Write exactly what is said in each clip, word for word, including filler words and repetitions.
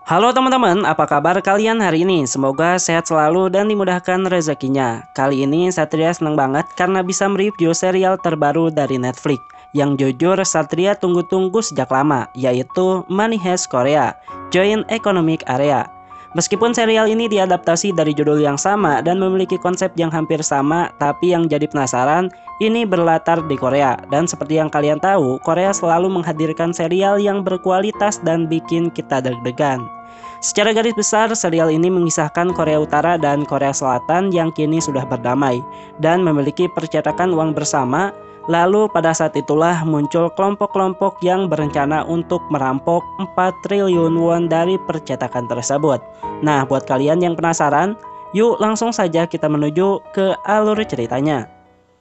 Halo teman-teman, apa kabar kalian hari ini? Semoga sehat selalu dan dimudahkan rezekinya. Kali ini Satria senang banget karena bisa mereview serial terbaru dari Netflix yang jujur Satria tunggu-tunggu sejak lama, yaitu Money Heist Korea, Joint Economic Area. Meskipun serial ini diadaptasi dari judul yang sama dan memiliki konsep yang hampir sama, tapi yang jadi penasaran, ini berlatar di Korea. Dan seperti yang kalian tahu, Korea selalu menghadirkan serial yang berkualitas dan bikin kita deg-degan. Secara garis besar, serial ini mengisahkan Korea Utara dan Korea Selatan yang kini sudah berdamai dan memiliki percetakan uang bersama. Lalu pada saat itulah muncul kelompok-kelompok yang berencana untuk merampok empat triliun won dari percetakan tersebut. Nah, buat kalian yang penasaran, yuk langsung saja kita menuju ke alur ceritanya.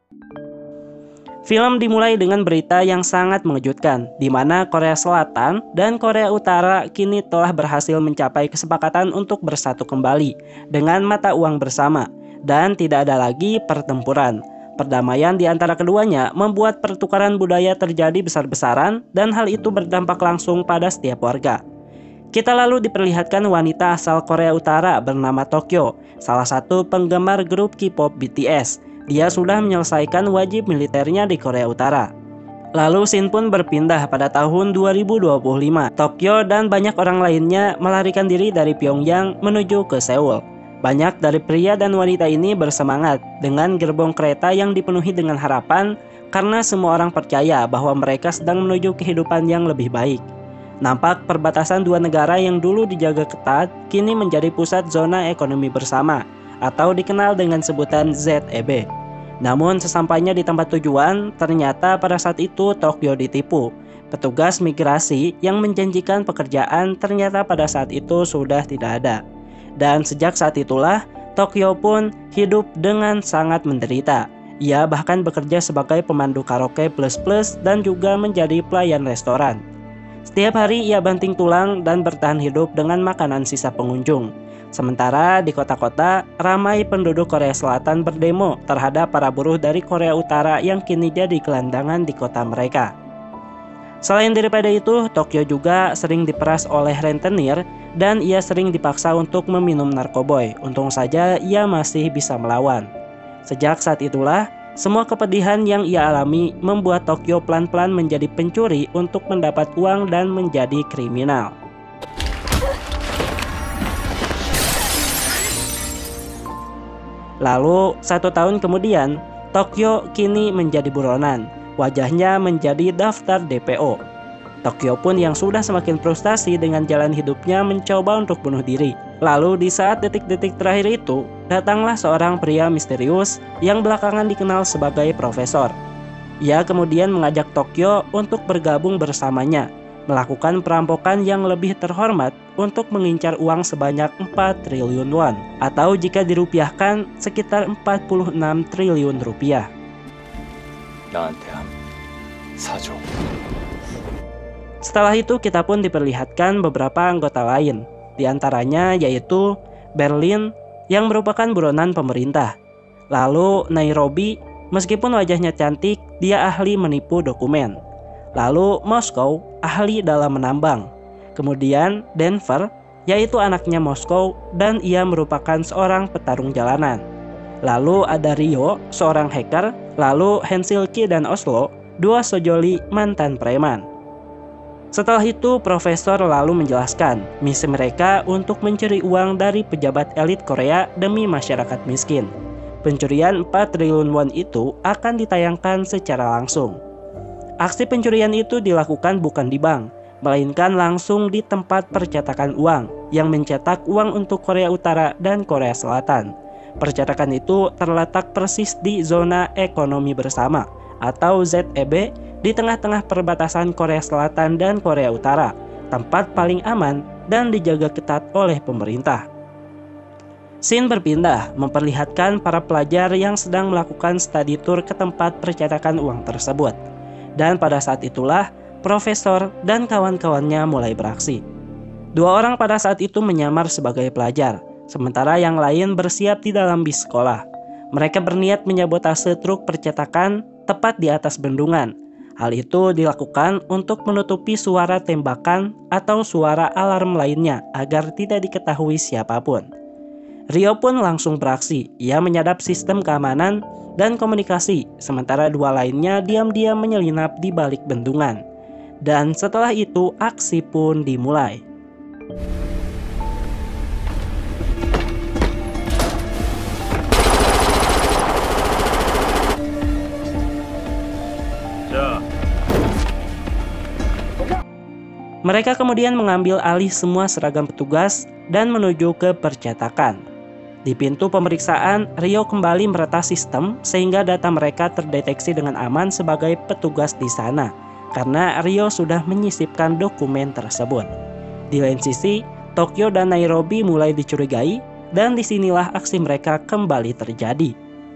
Film dimulai dengan berita yang sangat mengejutkan, di mana Korea Selatan dan Korea Utara kini telah berhasil mencapai kesepakatan untuk bersatu kembali dengan mata uang bersama, dan tidak ada lagi pertempuran. Perdamaian di antara keduanya membuat pertukaran budaya terjadi besar-besaran, dan hal itu berdampak langsung pada setiap warga. Kita lalu diperlihatkan wanita asal Korea Utara bernama Tokyo, salah satu penggemar grup K-pop B T S. Dia sudah menyelesaikan wajib militernya di Korea Utara. Lalu scene pun berpindah pada tahun dua ribu dua puluh lima. Tokyo dan banyak orang lainnya melarikan diri dari Pyongyang menuju ke Seoul. Banyak dari pria dan wanita ini bersemangat dengan gerbong kereta yang dipenuhi dengan harapan karena semua orang percaya bahwa mereka sedang menuju kehidupan yang lebih baik. Nampak perbatasan dua negara yang dulu dijaga ketat kini menjadi pusat zona ekonomi bersama atau dikenal dengan sebutan Z E B. Namun sesampainya di tempat tujuan, ternyata pada saat itu Tokyo ditipu. Petugas migrasi yang menjanjikan pekerjaan ternyata pada saat itu sudah tidak ada. Dan sejak saat itulah Tokyo pun hidup dengan sangat menderita. Ia bahkan bekerja sebagai pemandu karaoke plus-plus dan juga menjadi pelayan restoran. Setiap hari ia banting tulang dan bertahan hidup dengan makanan sisa pengunjung. Sementara di kota-kota, ramai penduduk Korea Selatan berdemo terhadap para buruh dari Korea Utara yang kini jadi gelandangan di kota mereka. Selain daripada itu, Tokyo juga sering diperas oleh rentenir dan ia sering dipaksa untuk meminum narkoboy. Untung saja ia masih bisa melawan. Sejak saat itulah, semua kepedihan yang ia alami membuat Tokyo pelan-pelan menjadi pencuri untuk mendapat uang dan menjadi kriminal. Lalu, satu tahun kemudian, Tokyo kini menjadi buronan. Wajahnya menjadi daftar D P O. Tokyo pun yang sudah semakin frustasi dengan jalan hidupnya mencoba untuk bunuh diri. Lalu di saat detik-detik terakhir itu, datanglah seorang pria misterius yang belakangan dikenal sebagai Profesor. Ia kemudian mengajak Tokyo untuk bergabung bersamanya, melakukan perampokan yang lebih terhormat untuk mengincar uang sebanyak empat triliun won, atau jika dirupiahkan sekitar empat puluh enam triliun rupiah. Setelah itu kita pun diperlihatkan beberapa anggota lain, di antaranya yaitu Berlin yang merupakan buronan pemerintah. Lalu Nairobi, meskipun wajahnya cantik, dia ahli menipu dokumen. Lalu Moskow, ahli dalam menambang. Kemudian Denver, yaitu anaknya Moskow dan ia merupakan seorang petarung jalanan. Lalu ada Rio, seorang hacker. Lalu Helsinki dan Oslo, dua sojoli mantan preman. Setelah itu Profesor lalu menjelaskan misi mereka untuk mencuri uang dari pejabat elit Korea demi masyarakat miskin. Pencurian empat triliun won itu akan ditayangkan secara langsung. Aksi pencurian itu dilakukan bukan di bank, melainkan langsung di tempat percetakan uang yang mencetak uang untuk Korea Utara dan Korea Selatan. Percetakan itu terletak persis di zona ekonomi bersama atau Z E B di tengah-tengah perbatasan Korea Selatan dan Korea Utara, tempat paling aman dan dijaga ketat oleh pemerintah. Scene berpindah memperlihatkan para pelajar yang sedang melakukan study tour ke tempat percetakan uang tersebut. Dan pada saat itulah Profesor dan kawan-kawannya mulai beraksi. Dua orang pada saat itu menyamar sebagai pelajar, sementara yang lain bersiap di dalam bis sekolah. Mereka berniat menyabotase truk percetakan tepat di atas bendungan. Hal itu dilakukan untuk menutupi suara tembakan atau suara alarm lainnya agar tidak diketahui siapapun. Rio pun langsung beraksi. Ia menyadap sistem keamanan dan komunikasi, sementara dua lainnya diam-diam menyelinap di balik bendungan. Dan setelah itu aksi pun dimulai. Mereka kemudian mengambil alih semua seragam petugas dan menuju ke percetakan. Di pintu pemeriksaan, Rio kembali meretas sistem sehingga data mereka terdeteksi dengan aman sebagai petugas di sana, karena Rio sudah menyisipkan dokumen tersebut. Di lain sisi, Tokyo dan Nairobi mulai dicurigai, dan disinilah aksi mereka kembali terjadi.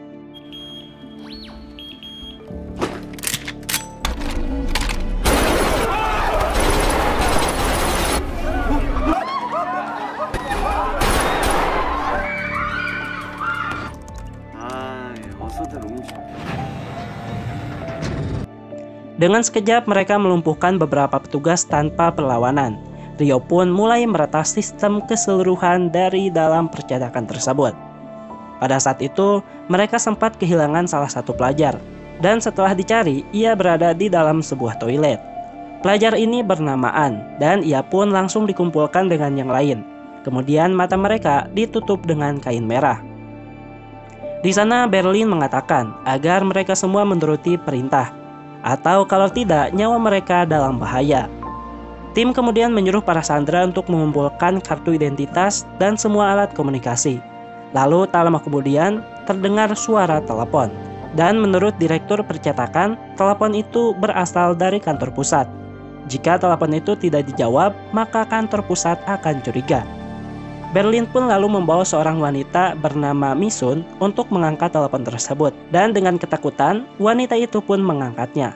Dengan sekejap mereka melumpuhkan beberapa petugas tanpa perlawanan. Rio pun mulai meretas sistem keseluruhan dari dalam percetakan tersebut. Pada saat itu, mereka sempat kehilangan salah satu pelajar, dan setelah dicari, ia berada di dalam sebuah toilet. Pelajar ini bernamaan, dan ia pun langsung dikumpulkan dengan yang lain. Kemudian mata mereka ditutup dengan kain merah. Di sana Berlin mengatakan agar mereka semua menuruti perintah, atau kalau tidak nyawa mereka dalam bahaya. Tim kemudian menyuruh para sandera untuk mengumpulkan kartu identitas dan semua alat komunikasi. Lalu tak lama kemudian terdengar suara telepon, dan menurut direktur percetakan, telepon itu berasal dari kantor pusat. Jika telepon itu tidak dijawab, maka kantor pusat akan curiga. Berlin pun lalu membawa seorang wanita bernama Misun untuk mengangkat telepon tersebut, dan dengan ketakutan, wanita itu pun mengangkatnya.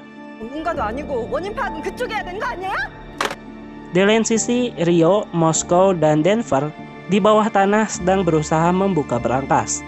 Di lain sisi, Rio, Moskow, dan Denver di bawah tanah sedang berusaha membuka berangkas.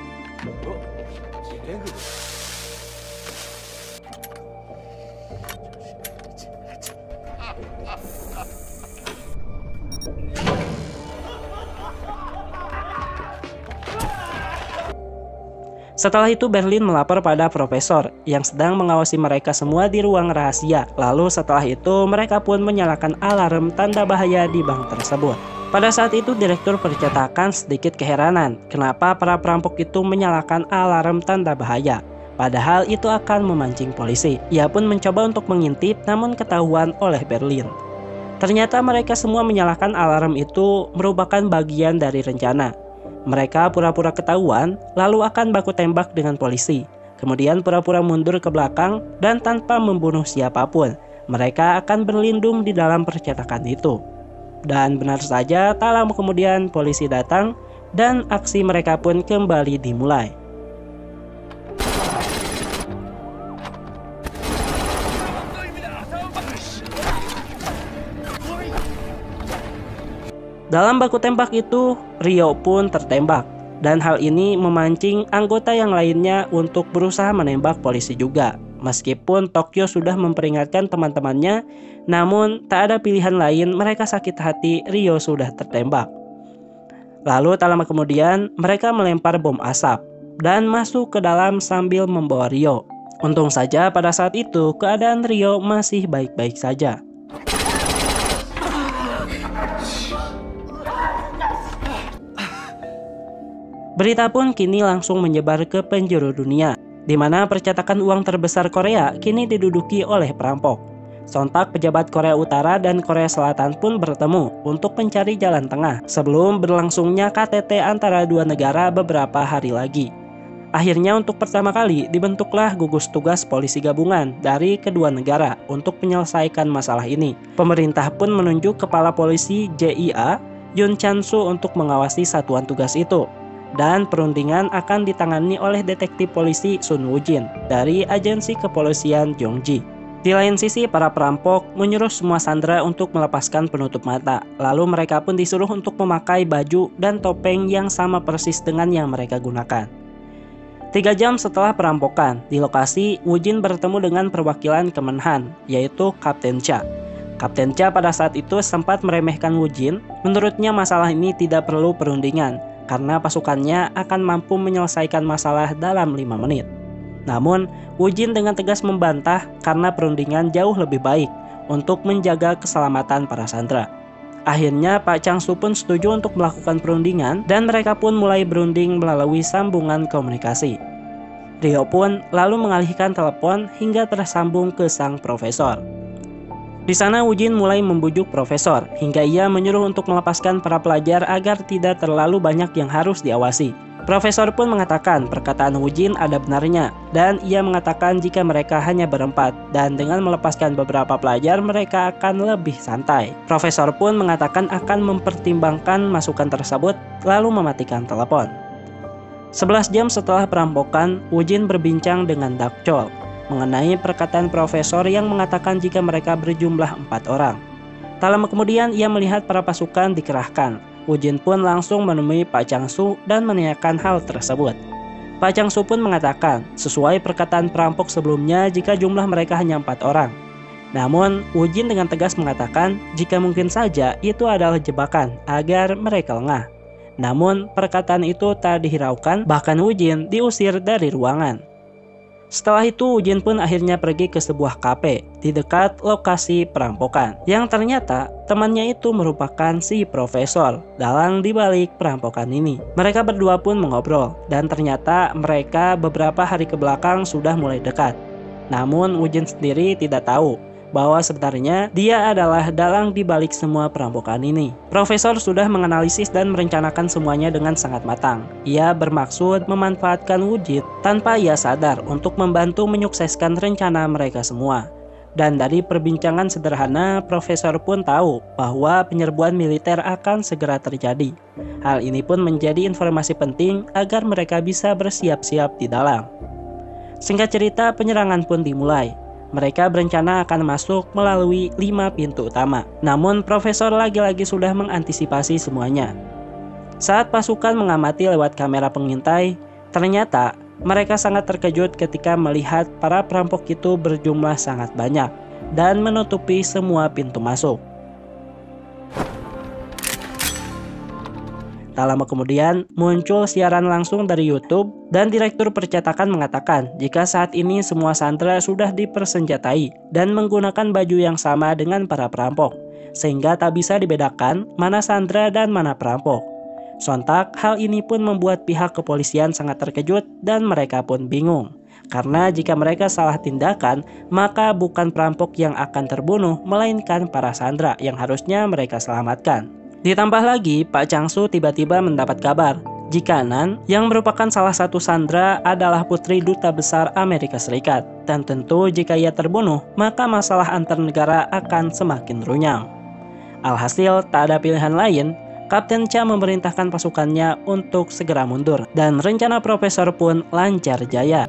Setelah itu Berlin melapor pada profesor yang sedang mengawasi mereka semua di ruang rahasia. Lalu setelah itu mereka pun menyalakan alarm tanda bahaya di bank tersebut. Pada saat itu direktur percetakan sedikit keheranan kenapa para perampok itu menyalakan alarm tanda bahaya. Padahal itu akan memancing polisi. Ia pun mencoba untuk mengintip namun ketahuan oleh Berlin. Ternyata mereka semua menyalakan alarm itu merupakan bagian dari rencana. Mereka pura-pura ketahuan, lalu akan baku tembak dengan polisi. Kemudian pura-pura mundur ke belakang dan tanpa membunuh siapapun. Mereka akan berlindung di dalam percetakan itu. Dan benar saja, tak lama kemudian polisi datang dan aksi mereka pun kembali dimulai. Dalam baku tembak itu, Rio pun tertembak, dan hal ini memancing anggota yang lainnya untuk berusaha menembak polisi juga. Meskipun Tokyo sudah memperingatkan teman-temannya, namun tak ada pilihan lain, mereka sakit hati Rio sudah tertembak. Lalu tak lama kemudian, mereka melempar bom asap dan masuk ke dalam sambil membawa Rio. Untung saja pada saat itu keadaan Rio masih baik-baik saja. Berita pun kini langsung menyebar ke penjuru dunia, di mana percetakan uang terbesar Korea kini diduduki oleh perampok. Sontak pejabat Korea Utara dan Korea Selatan pun bertemu untuk mencari jalan tengah sebelum berlangsungnya K T T antara dua negara beberapa hari lagi. Akhirnya untuk pertama kali dibentuklah gugus tugas polisi gabungan dari kedua negara untuk menyelesaikan masalah ini. Pemerintah pun menunjuk kepala polisi J I A, Yun Chan-soo untuk mengawasi satuan tugas itu. Dan perundingan akan ditangani oleh detektif polisi Sun Woo-jin dari agensi kepolisian Gyeonggi. Di lain sisi, para perampok menyuruh semua sandera untuk melepaskan penutup mata. Lalu mereka pun disuruh untuk memakai baju dan topeng yang sama persis dengan yang mereka gunakan. Tiga jam setelah perampokan, di lokasi Woo-jin bertemu dengan perwakilan Kemenhan, yaitu Kapten Cha. Kapten Cha pada saat itu sempat meremehkan Woo-jin. Menurutnya masalah ini tidak perlu perundingan, karena pasukannya akan mampu menyelesaikan masalah dalam lima menit. Namun, Woo-jin dengan tegas membantah karena perundingan jauh lebih baik untuk menjaga keselamatan para sandera. Akhirnya Pak Chang-soo pun setuju untuk melakukan perundingan dan mereka pun mulai berunding melalui sambungan komunikasi. Ryo pun lalu mengalihkan telepon hingga tersambung ke sang profesor. Di sana Woo-jin mulai membujuk profesor hingga ia menyuruh untuk melepaskan para pelajar agar tidak terlalu banyak yang harus diawasi. Profesor pun mengatakan perkataan Woo-jin ada benarnya dan ia mengatakan jika mereka hanya berempat dan dengan melepaskan beberapa pelajar mereka akan lebih santai. Profesor pun mengatakan akan mempertimbangkan masukan tersebut lalu mematikan telepon. sebelas jam setelah perampokan, Woo-jin berbincang dengan Dak Chol mengenai perkataan profesor yang mengatakan jika mereka berjumlah empat orang. Tak lama kemudian ia melihat para pasukan dikerahkan. Woo-jin pun langsung menemui Pak Chang-soo dan menanyakan hal tersebut. Pak Chang-soo pun mengatakan sesuai perkataan perampok sebelumnya jika jumlah mereka hanya empat orang. Namun Woo-jin dengan tegas mengatakan jika mungkin saja itu adalah jebakan agar mereka lengah. Namun perkataan itu tak dihiraukan, bahkan Woo-jin diusir dari ruangan. Setelah itu Woo-jin pun akhirnya pergi ke sebuah kafe di dekat lokasi perampokan, yang ternyata temannya itu merupakan si profesor dalang dibalik perampokan ini. Mereka berdua pun mengobrol dan ternyata mereka beberapa hari ke belakang sudah mulai dekat. Namun Woo-jin sendiri tidak tahu bahwa sebenarnya dia adalah dalang dibalik semua perampokan ini. Profesor sudah menganalisis dan merencanakan semuanya dengan sangat matang. Ia bermaksud memanfaatkan Woo-jin tanpa ia sadar untuk membantu menyukseskan rencana mereka semua. Dan dari perbincangan sederhana, Profesor pun tahu bahwa penyerbuan militer akan segera terjadi. Hal ini pun menjadi informasi penting agar mereka bisa bersiap-siap di dalam. Singkat cerita, penyerangan pun dimulai. Mereka berencana akan masuk melalui lima pintu utama. Namun Profesor lagi-lagi sudah mengantisipasi semuanya. Saat pasukan mengamati lewat kamera pengintai, ternyata mereka sangat terkejut ketika melihat para perampok itu berjumlah sangat banyak dan menutupi semua pintu masuk. Tak lama kemudian muncul siaran langsung dari YouTube dan direktur percetakan mengatakan jika saat ini semua sandera sudah dipersenjatai dan menggunakan baju yang sama dengan para perampok, sehingga tak bisa dibedakan mana sandera dan mana perampok. Sontak hal ini pun membuat pihak kepolisian sangat terkejut dan mereka pun bingung. Karena jika mereka salah tindakan, maka bukan perampok yang akan terbunuh, melainkan para sandera yang harusnya mereka selamatkan. Ditambah lagi, Pak Chang-soo tiba-tiba mendapat kabar jika Nan yang merupakan salah satu sandera adalah putri duta besar Amerika Serikat. Dan tentu jika ia terbunuh, maka masalah antar negara akan semakin runyam. Alhasil, tak ada pilihan lain, Kapten Cha memerintahkan pasukannya untuk segera mundur. Dan rencana Profesor pun lancar jaya.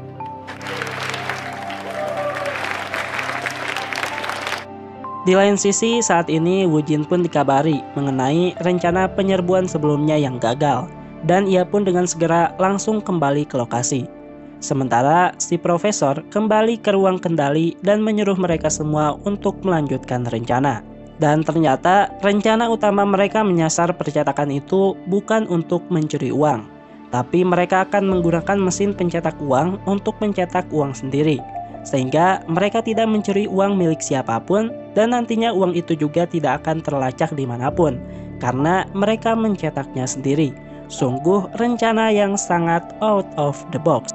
Di lain sisi, saat ini Woo-jin pun dikabari mengenai rencana penyerbuan sebelumnya yang gagal, dan ia pun dengan segera langsung kembali ke lokasi. Sementara si profesor kembali ke ruang kendali dan menyuruh mereka semua untuk melanjutkan rencana. Dan ternyata rencana utama mereka menyasar percetakan itu bukan untuk mencuri uang, tapi mereka akan menggunakan mesin pencetak uang untuk mencetak uang sendiri. Sehingga mereka tidak mencuri uang milik siapapun dan nantinya uang itu juga tidak akan terlacak dimanapun karena mereka mencetaknya sendiri. Sungguh rencana yang sangat out of the box.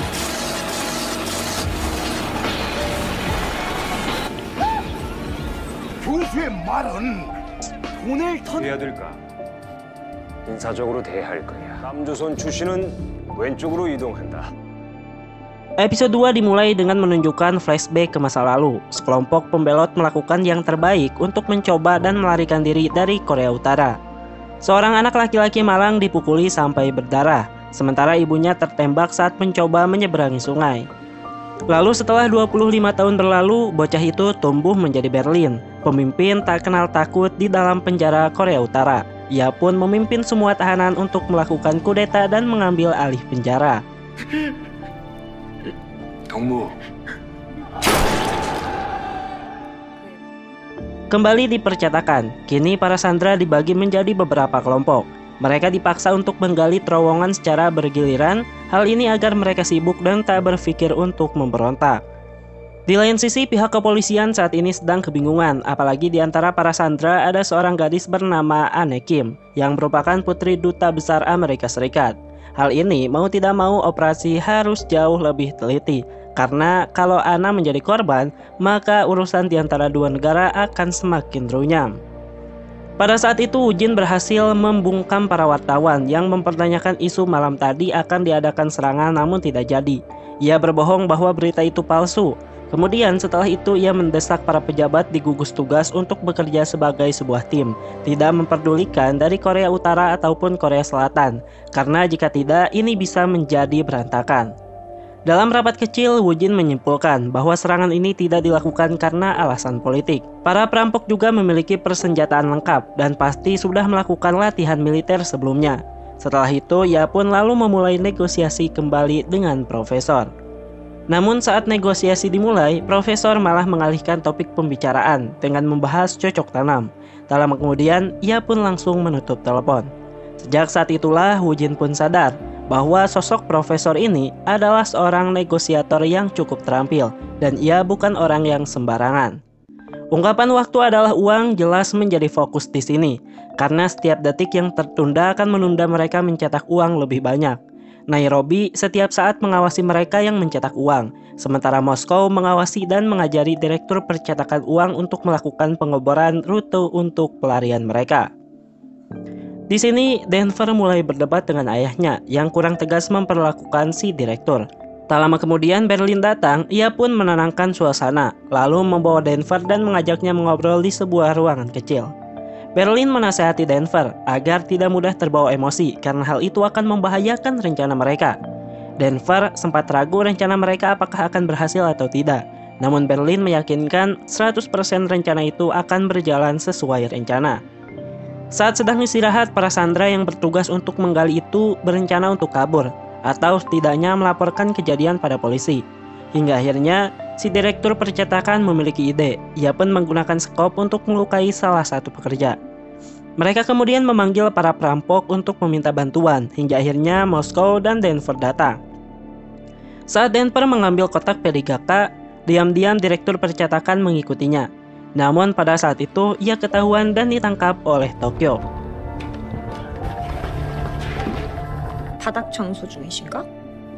교수의 말은 돈을 턴 해야 될까? 인사적으로 대할 거야. 남조선 출신은 왼쪽으로 이동한다. Episode dua dimulai dengan menunjukkan flashback ke masa lalu. Sekelompok pembelot melakukan yang terbaik untuk mencoba dan melarikan diri dari Korea Utara. Seorang anak laki-laki malang dipukuli sampai berdarah, sementara ibunya tertembak saat mencoba menyeberangi sungai. Lalu setelah dua puluh lima tahun berlalu, bocah itu tumbuh menjadi Berlin, pemimpin tak kenal takut di dalam penjara Korea Utara. Ia pun memimpin semua tahanan untuk melakukan kudeta dan mengambil alih penjara. 동무. Kembali dipercetakan, kini para sandera dibagi menjadi beberapa kelompok. Mereka dipaksa untuk menggali terowongan secara bergiliran, hal ini agar mereka sibuk dan tak berpikir untuk memberontak. Di lain sisi, pihak kepolisian saat ini sedang kebingungan, apalagi di antara para sandera ada seorang gadis bernama Anne Kim, yang merupakan putri duta besar Amerika Serikat. Hal ini mau tidak mau operasi harus jauh lebih teliti, karena kalau Anna menjadi korban, maka urusan di antara dua negara akan semakin runyam. Pada saat itu, Woo Jin berhasil membungkam para wartawan yang mempertanyakan isu malam tadi akan diadakan serangan namun tidak jadi. Ia berbohong bahwa berita itu palsu. Kemudian setelah itu ia mendesak para pejabat di gugus tugas untuk bekerja sebagai sebuah tim, tidak memperdulikan dari Korea Utara ataupun Korea Selatan, karena jika tidak ini bisa menjadi berantakan. Dalam rapat kecil, Woo Jin menyimpulkan bahwa serangan ini tidak dilakukan karena alasan politik. Para perampok juga memiliki persenjataan lengkap dan pasti sudah melakukan latihan militer sebelumnya. Setelah itu, ia pun lalu memulai negosiasi kembali dengan Profesor. Namun saat negosiasi dimulai, Profesor malah mengalihkan topik pembicaraan dengan membahas cocok tanam. Tak lama kemudian, ia pun langsung menutup telepon. Sejak saat itulah Woo Jin pun sadar bahwa sosok Profesor ini adalah seorang negosiator yang cukup terampil dan ia bukan orang yang sembarangan. Ungkapan waktu adalah uang jelas menjadi fokus di sini, karena setiap detik yang tertunda akan menunda mereka mencetak uang lebih banyak. Nairobi setiap saat mengawasi mereka yang mencetak uang, sementara Moskow mengawasi dan mengajari direktur percetakan uang untuk melakukan pengeboran rute untuk pelarian mereka. Di sini, Denver mulai berdebat dengan ayahnya yang kurang tegas memperlakukan si direktur. Tak lama kemudian Berlin datang, ia pun menenangkan suasana, lalu membawa Denver dan mengajaknya mengobrol di sebuah ruangan kecil. Berlin menasihati Denver agar tidak mudah terbawa emosi karena hal itu akan membahayakan rencana mereka. Denver sempat ragu rencana mereka apakah akan berhasil atau tidak. Namun Berlin meyakinkan seratus persen rencana itu akan berjalan sesuai rencana. Saat sedang istirahat, para sandera yang bertugas untuk menggali itu berencana untuk kabur atau setidaknya melaporkan kejadian pada polisi. Hingga akhirnya si direktur percetakan memiliki ide. Ia pun menggunakan skop untuk melukai salah satu pekerja. Mereka kemudian memanggil para perampok untuk meminta bantuan, hingga akhirnya Moskow dan Denver datang. Saat Denver mengambil kotak P D G K, diam-diam direktur percetakan mengikutinya. Namun pada saat itu ia ketahuan dan ditangkap oleh Tokyo. 바닥 청소 중이신가?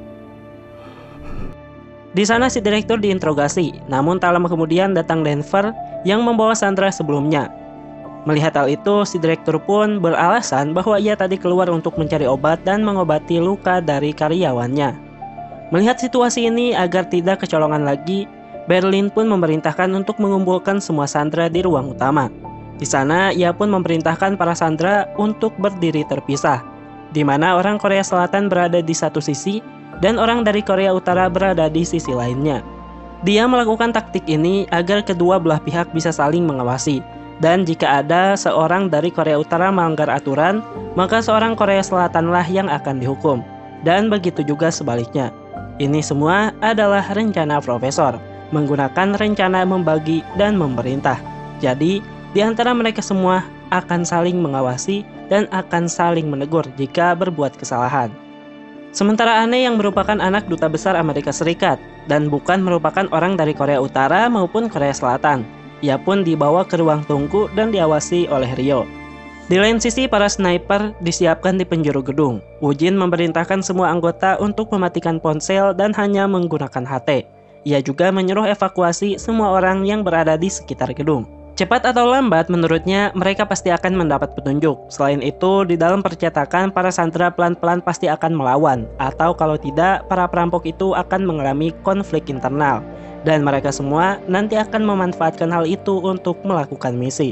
Di sana si direktur diinterogasi, namun tak lama kemudian datang Denver yang membawa sandera sebelumnya. Melihat hal itu, si direktur pun beralasan bahwa ia tadi keluar untuk mencari obat dan mengobati luka dari karyawannya. Melihat situasi ini agar tidak kecolongan lagi, Berlin pun memerintahkan untuk mengumpulkan semua sandera di ruang utama. Di sana, ia pun memerintahkan para sandera untuk berdiri terpisah, di mana orang Korea Selatan berada di satu sisi dan orang dari Korea Utara berada di sisi lainnya. Dia melakukan taktik ini agar kedua belah pihak bisa saling mengawasi, dan jika ada seorang dari Korea Utara melanggar aturan, maka seorang Korea Selatanlah yang akan dihukum, dan begitu juga sebaliknya. Ini semua adalah rencana Profesor, menggunakan rencana membagi dan memerintah. Jadi, di antara mereka semua akan saling mengawasi dan akan saling menegur jika berbuat kesalahan. Sementara Anne yang merupakan anak duta besar Amerika Serikat dan bukan merupakan orang dari Korea Utara maupun Korea Selatan, ia pun dibawa ke ruang tunggu dan diawasi oleh Rio. Di lain sisi, para sniper disiapkan di penjuru gedung. Woo Jin memerintahkan semua anggota untuk mematikan ponsel dan hanya menggunakan H T. Ia juga menyuruh evakuasi semua orang yang berada di sekitar gedung. Cepat atau lambat, menurutnya mereka pasti akan mendapat petunjuk. Selain itu, di dalam percetakan, para sandera pelan-pelan pasti akan melawan. Atau kalau tidak, para perampok itu akan mengalami konflik internal. Dan mereka semua nanti akan memanfaatkan hal itu untuk melakukan misi.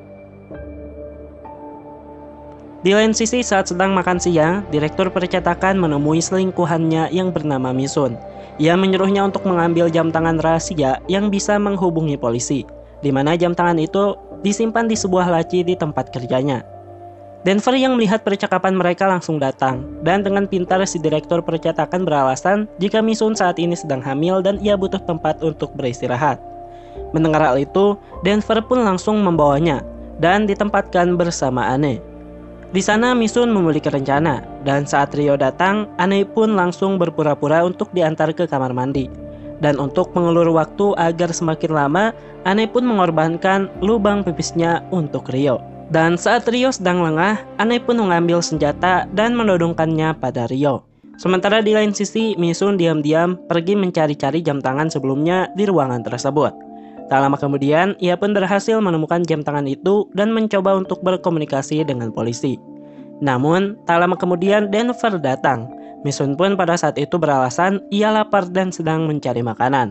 Di lain sisi, saat sedang makan siang, direktur percetakan menemui selingkuhannya yang bernama Misun. Ia menyuruhnya untuk mengambil jam tangan rahasia yang bisa menghubungi polisi, di mana jam tangan itu disimpan di sebuah laci di tempat kerjanya. Denver yang melihat percakapan mereka langsung datang, dan dengan pintar si direktur percetakan beralasan jika Misun saat ini sedang hamil dan ia butuh tempat untuk beristirahat. Mendengar hal itu, Denver pun langsung membawanya dan ditempatkan bersama Anne. Di sana Misun memiliki rencana, dan saat Ryo datang, Anne pun langsung berpura-pura untuk diantar ke kamar mandi. Dan untuk mengulur waktu agar semakin lama, Anne pun mengorbankan lubang pipisnya untuk Ryo. Dan saat Ryo sedang lengah, Anne pun mengambil senjata dan menodongkannya pada Ryo. Sementara di lain sisi, Misun diam-diam pergi mencari-cari jam tangan sebelumnya di ruangan tersebut. Tak lama kemudian, ia pun berhasil menemukan jam tangan itu dan mencoba untuk berkomunikasi dengan polisi. Namun, tak lama kemudian Denver datang. Misun pun pada saat itu beralasan ia lapar dan sedang mencari makanan.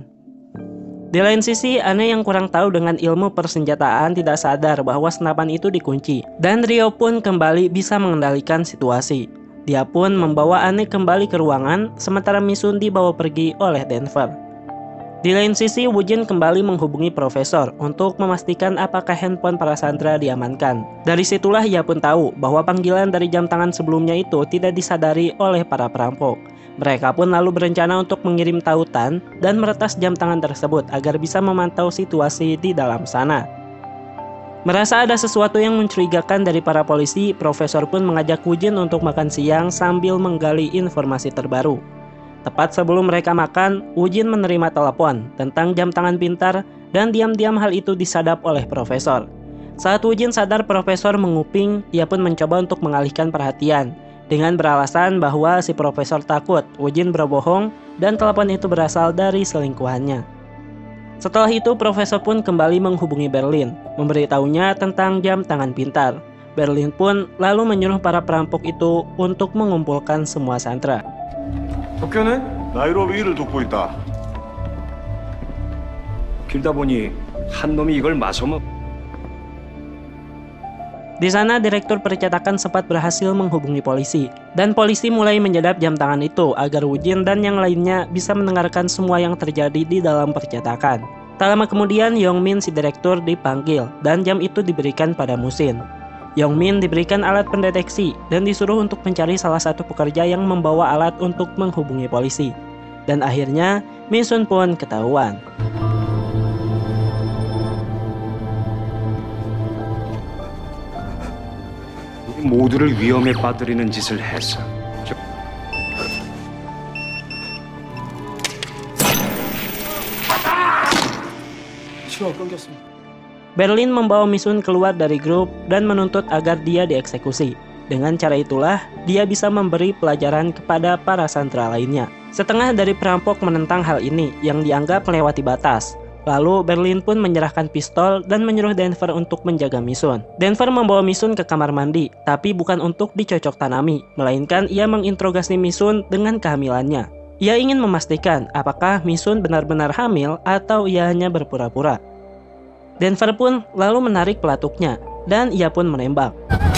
Di lain sisi, Anne yang kurang tahu dengan ilmu persenjataan tidak sadar bahwa senapan itu dikunci, dan Ryo pun kembali bisa mengendalikan situasi. Dia pun membawa Anne kembali ke ruangan, sementara Misun dibawa pergi oleh Denver. Di lain sisi, Woo-jin kembali menghubungi profesor untuk memastikan apakah handphone para sandera diamankan. Dari situlah ia pun tahu bahwa panggilan dari jam tangan sebelumnya itu tidak disadari oleh para perampok. Mereka pun lalu berencana untuk mengirim tautan dan meretas jam tangan tersebut agar bisa memantau situasi di dalam sana. Merasa ada sesuatu yang mencurigakan dari para polisi, profesor pun mengajak Woo-jin untuk makan siang sambil menggali informasi terbaru. Tepat sebelum mereka makan, Woo-jin menerima telepon tentang jam tangan pintar dan diam-diam hal itu disadap oleh profesor. Saat Woo-jin sadar profesor menguping, ia pun mencoba untuk mengalihkan perhatian dengan beralasan bahwa si profesor takut Woo-jin berbohong dan telepon itu berasal dari selingkuhannya. Setelah itu, profesor pun kembali menghubungi Berlin, memberitahunya tentang jam tangan pintar. Berlin pun lalu menyuruh para perampok itu untuk mengumpulkan semua sandera. 도쿄는 나이로비를 돕고 있다. 길다 보니 한 놈이 이걸 마셔먹. Di sana, direktur percetakan sempat berhasil menghubungi polisi, dan polisi mulai menyadap jam tangan itu agar Woo-jin dan yang lainnya bisa mendengarkan semua yang terjadi di dalam percetakan. Tak lama kemudian, Yong-min si direktur dipanggil, dan jam itu diberikan pada Musin. Yong-min diberikan alat pendeteksi dan disuruh untuk mencari salah satu pekerja yang membawa alat untuk menghubungi polisi. Dan akhirnya, Misun pun ketahuan. 우리 모두를 위험에 빠뜨리는 짓을 했어. 시간 끊겼습니다. Berlin membawa Misun keluar dari grup dan menuntut agar dia dieksekusi. Dengan cara itulah, dia bisa memberi pelajaran kepada para sandera lainnya. Setengah dari perampok menentang hal ini yang dianggap melewati batas. Lalu Berlin pun menyerahkan pistol dan menyuruh Denver untuk menjaga Misun. Denver membawa Misun ke kamar mandi, tapi bukan untuk dicocok tanami, melainkan ia menginterogasi Misun dengan kehamilannya. Ia ingin memastikan apakah Misun benar-benar hamil atau ia hanya berpura-pura. Denver pun lalu menarik pelatuknya, dan ia pun menembak.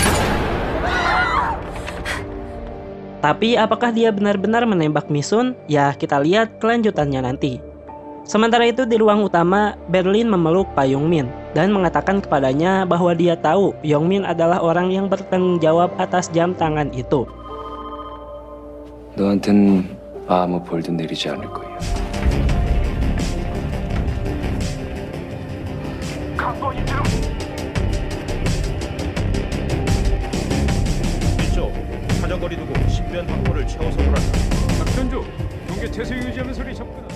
Tapi apakah dia benar-benar menembak Misun? Ya, kita lihat kelanjutannya nanti. Sementara itu di ruang utama, Berlin memeluk Pak Yong-min dan mengatakan kepadanya bahwa dia tahu Yong-min adalah orang yang bertanggung jawab atas jam tangan itu. 너한텐 아무 벌도 내리지 않을 거야. 이쪽 사정거리 두고 신변 확보를 채워서 돌았다. 작전 중 경계 태세 유지하면서 접근한다.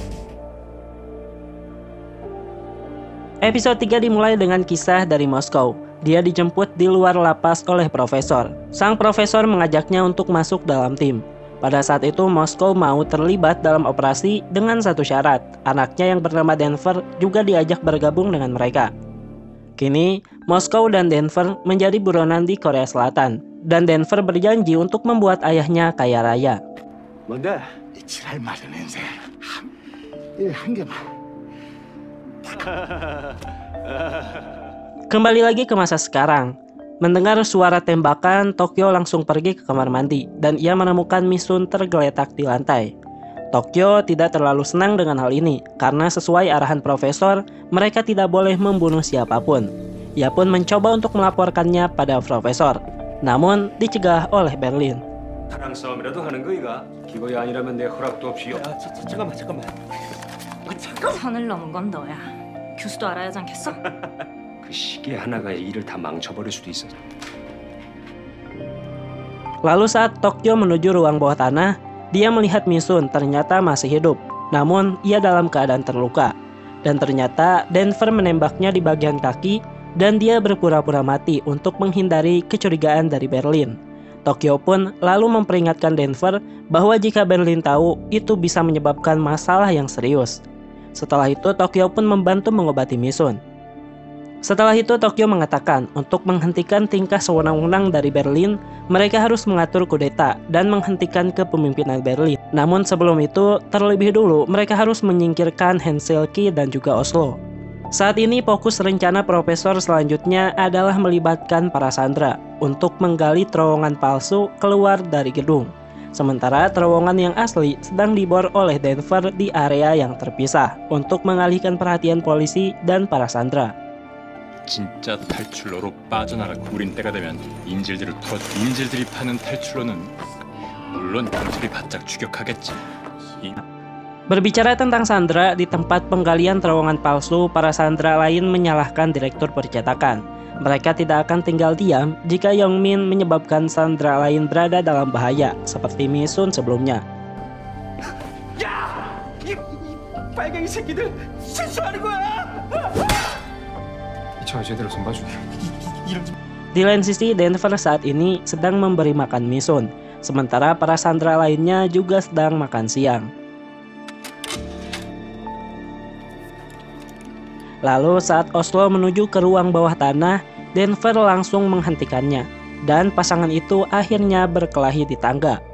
Episode tiga dimulai dengan kisah dari Moskow. Dia dijemput di luar lapas oleh profesor. Sang profesor mengajaknya untuk masuk dalam tim. Pada saat itu Moskow mau terlibat dalam operasi dengan satu syarat. Anaknya yang bernama Denver juga diajak bergabung dengan mereka. Kini, Moskow dan Denver menjadi buronan di Korea Selatan. Dan Denver berjanji untuk membuat ayahnya kaya raya. 뭔데? 칠할 말은 인생 한 개만. Kembali lagi ke masa sekarang. Mendengar suara tembakan, Tokyo langsung pergi ke kamar mandi dan ia menemukan Misun tergeletak di lantai. Tokyo tidak terlalu senang dengan hal ini karena sesuai arahan profesor, mereka tidak boleh membunuh siapapun. Ia pun mencoba untuk melaporkannya pada profesor. namun dicegah oleh Berlin. 사랑 싸움이라도 하는 거이가? 기거이 아니라면 내 허락도 없이. 야, 자, 자, 잠깐만, 잠깐만. 아, 잠깐. 선을 넘은 건 너야. 교수도 알아야 하지 않겠어? 그 시계 하나가 일을 다 망쳐버릴 수도 있어. Lalu saat Tokyo menuju ruang bawah tanah, dia melihat Misun ternyata masih hidup, namun ia dalam keadaan terluka. Dan ternyata Denver menembaknya di bagian kaki dan dia berpura-pura mati untuk menghindari kecurigaan dari Berlin. Tokyo pun lalu memperingatkan Denver bahwa jika Berlin tahu, itu bisa menyebabkan masalah yang serius. Setelah itu Tokyo pun membantu mengobati Misun. Setelah itu Tokyo mengatakan untuk menghentikan tingkah sewenang-wenang dari Berlin, mereka harus mengatur kudeta dan menghentikan kepemimpinan Berlin. Namun sebelum itu, terlebih dulu mereka harus menyingkirkan Helsinki dan juga Oslo. Saat ini fokus rencana profesor selanjutnya adalah melibatkan para sandera untuk menggali terowongan palsu keluar dari gedung. Sementara terowongan yang asli sedang dibor oleh Denver di area yang terpisah untuk mengalihkan perhatian polisi dan para sandera. 진짜 탈출로로 빠져나갈 구린 때가 되면 인질들을 털어 인질들이 파는 탈출로는 물론 경찰이 바짝 추격하겠지. 이... Berbicara tentang sandera, di tempat penggalian terowongan palsu, para sandera lain menyalahkan direktur percetakan. Mereka tidak akan tinggal diam jika Yongmin menyebabkan sandera lain berada dalam bahaya, seperti Misun sebelumnya. 야! 이, 이 빨갱이 새끼들 실수하는 거야! Di lain sisi, Denver saat ini sedang memberi makan Misun, sementara para sandera lainnya juga sedang makan siang. Lalu saat Oslo menuju ke ruang bawah tanah, Denver langsung menghentikannya, dan pasangan itu akhirnya berkelahi di tangga.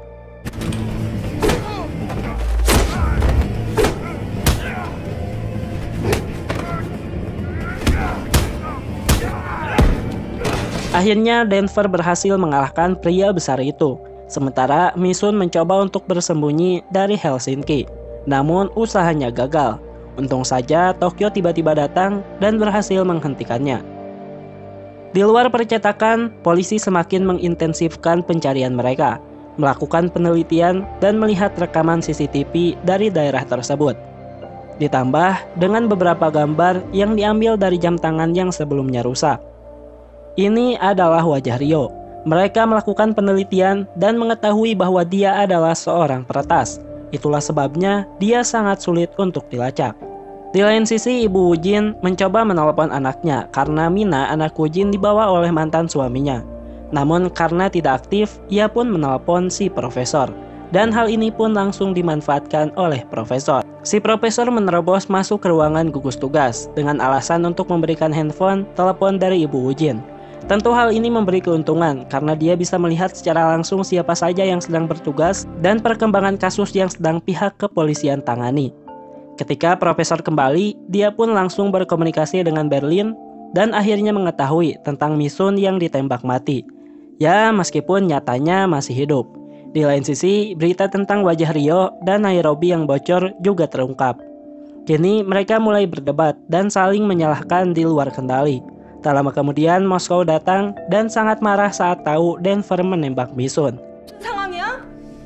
Akhirnya Denver berhasil mengalahkan pria besar itu, sementara Misun mencoba untuk bersembunyi dari Helsinki. Namun usahanya gagal. Untung saja Tokyo tiba-tiba datang dan berhasil menghentikannya. Di luar percetakan, polisi semakin mengintensifkan pencarian mereka, melakukan penelitian dan melihat rekaman C C T V dari daerah tersebut. Ditambah dengan beberapa gambar yang diambil dari jam tangan yang sebelumnya rusak. Ini adalah wajah Rio. Mereka melakukan penelitian dan mengetahui bahwa dia adalah seorang peretas. Itulah sebabnya dia sangat sulit untuk dilacak. Di lain sisi, Ibu Wujin mencoba menelepon anaknya karena Mina, anak Wujin, dibawa oleh mantan suaminya. Namun karena tidak aktif, ia pun menelepon si profesor. Dan hal ini pun langsung dimanfaatkan oleh profesor. Si profesor menerobos masuk ke ruangan gugus tugas dengan alasan untuk memberikan handphone telepon dari Ibu Wujin. Tentu hal ini memberi keuntungan karena dia bisa melihat secara langsung siapa saja yang sedang bertugas dan perkembangan kasus yang sedang pihak kepolisian tangani. Ketika profesor kembali, dia pun langsung berkomunikasi dengan Berlin dan akhirnya mengetahui tentang Misun yang ditembak mati. Ya, meskipun nyatanya masih hidup. Di lain sisi, berita tentang wajah Rio dan Nairobi yang bocor juga terungkap. Kini mereka mulai berdebat dan saling menyalahkan di luar kendali. Tak lama kemudian Moskow datang dan sangat marah saat tahu Denver menembak Misun. 상황이야?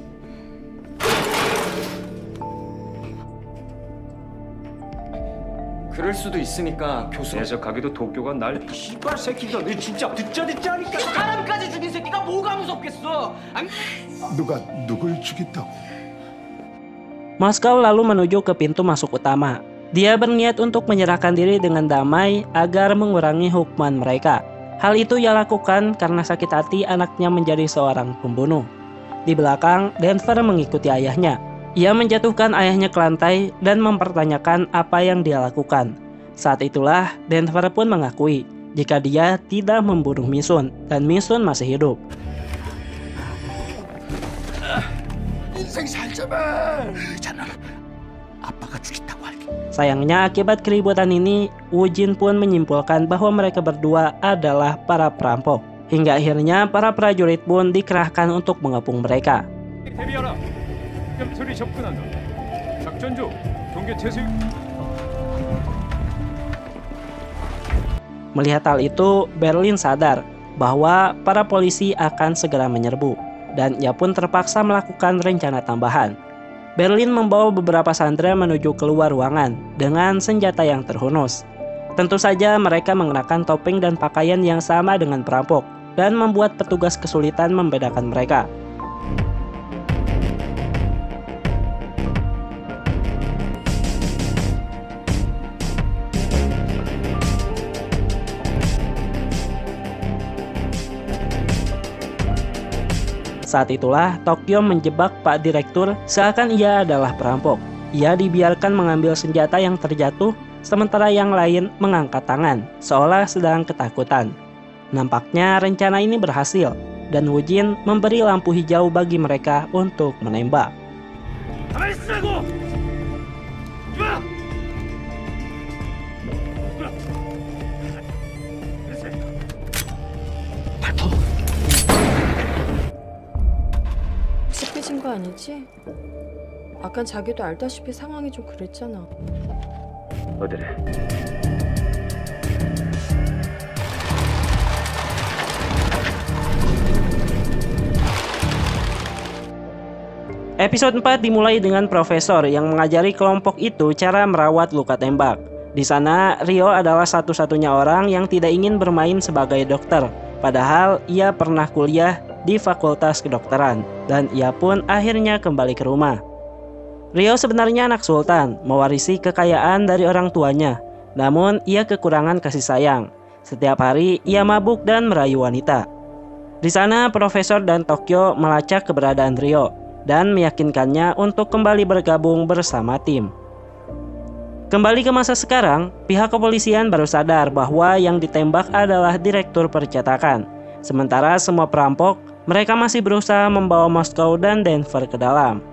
그럴 수도 있으니까 교수 해석하기도 도쿄가 날 씨발 새끼가 내 진짜 듣자 듣자니까 사람까지 죽인 새끼가 뭐가 무섭겠어? 안... 누가 누굴 죽였다고? Moskow lalu menuju ke pintu masuk utama. Dia berniat untuk menyerahkan diri dengan damai agar mengurangi hukuman mereka. Hal itu ia lakukan karena sakit hati anaknya menjadi seorang pembunuh. Di belakang, Denver mengikuti ayahnya. Ia menjatuhkan ayahnya ke lantai dan mempertanyakan apa yang dia lakukan. Saat itulah Denver pun mengakui jika dia tidak membunuh Misun dan Misun masih hidup. 인생 살자마. 자는 아빠가 죽였다고 알게. Sayangnya akibat keributan ini, Wujin pun menyimpulkan bahwa mereka berdua adalah para perampok. Hingga akhirnya para prajurit pun dikerahkan untuk mengepung mereka. 대비하라. 뼈틀이 접근한다. 작전 중. 경계 태세. Melihat hal itu, Berlin sadar bahwa para polisi akan segera menyerbu, dan ia pun terpaksa melakukan rencana tambahan. Berlin membawa beberapa sandera menuju keluar ruangan dengan senjata yang terhunus. Tentu saja mereka mengenakan topeng dan pakaian yang sama dengan perampok dan membuat petugas kesulitan membedakan mereka. Saat itulah Tokyo menjebak Pak Direktur seakan ia adalah perampok. Ia dibiarkan mengambil senjata yang terjatuh, sementara yang lain mengangkat tangan, seolah sedang ketakutan. Nampaknya rencana ini berhasil, dan Woo-jin memberi lampu hijau bagi mereka untuk menembak. 삐진 거 아니지? 아깐 자기도 알다시피 상황이 좀 그랬잖아. 어디래? Episode empat dimulai dengan profesor yang mengajari kelompok itu cara merawat luka tembak. Di sana, Ryo adalah satu-satunya orang yang tidak ingin bermain sebagai dokter, padahal ia pernah kuliah di Fakultas Kedokteran, dan ia pun akhirnya kembali ke rumah. Ryo sebenarnya anak sultan, mewarisi kekayaan dari orang tuanya, namun ia kekurangan kasih sayang. Setiap hari ia mabuk dan merayu wanita. Di sana, Profesor dan Tokyo melacak keberadaan Ryo dan meyakinkannya untuk kembali bergabung bersama tim. Kembali ke masa sekarang, pihak kepolisian baru sadar bahwa yang ditembak adalah direktur percetakan. Sementara semua perampok, mereka masih berusaha membawa Moskow dan Denver ke dalam.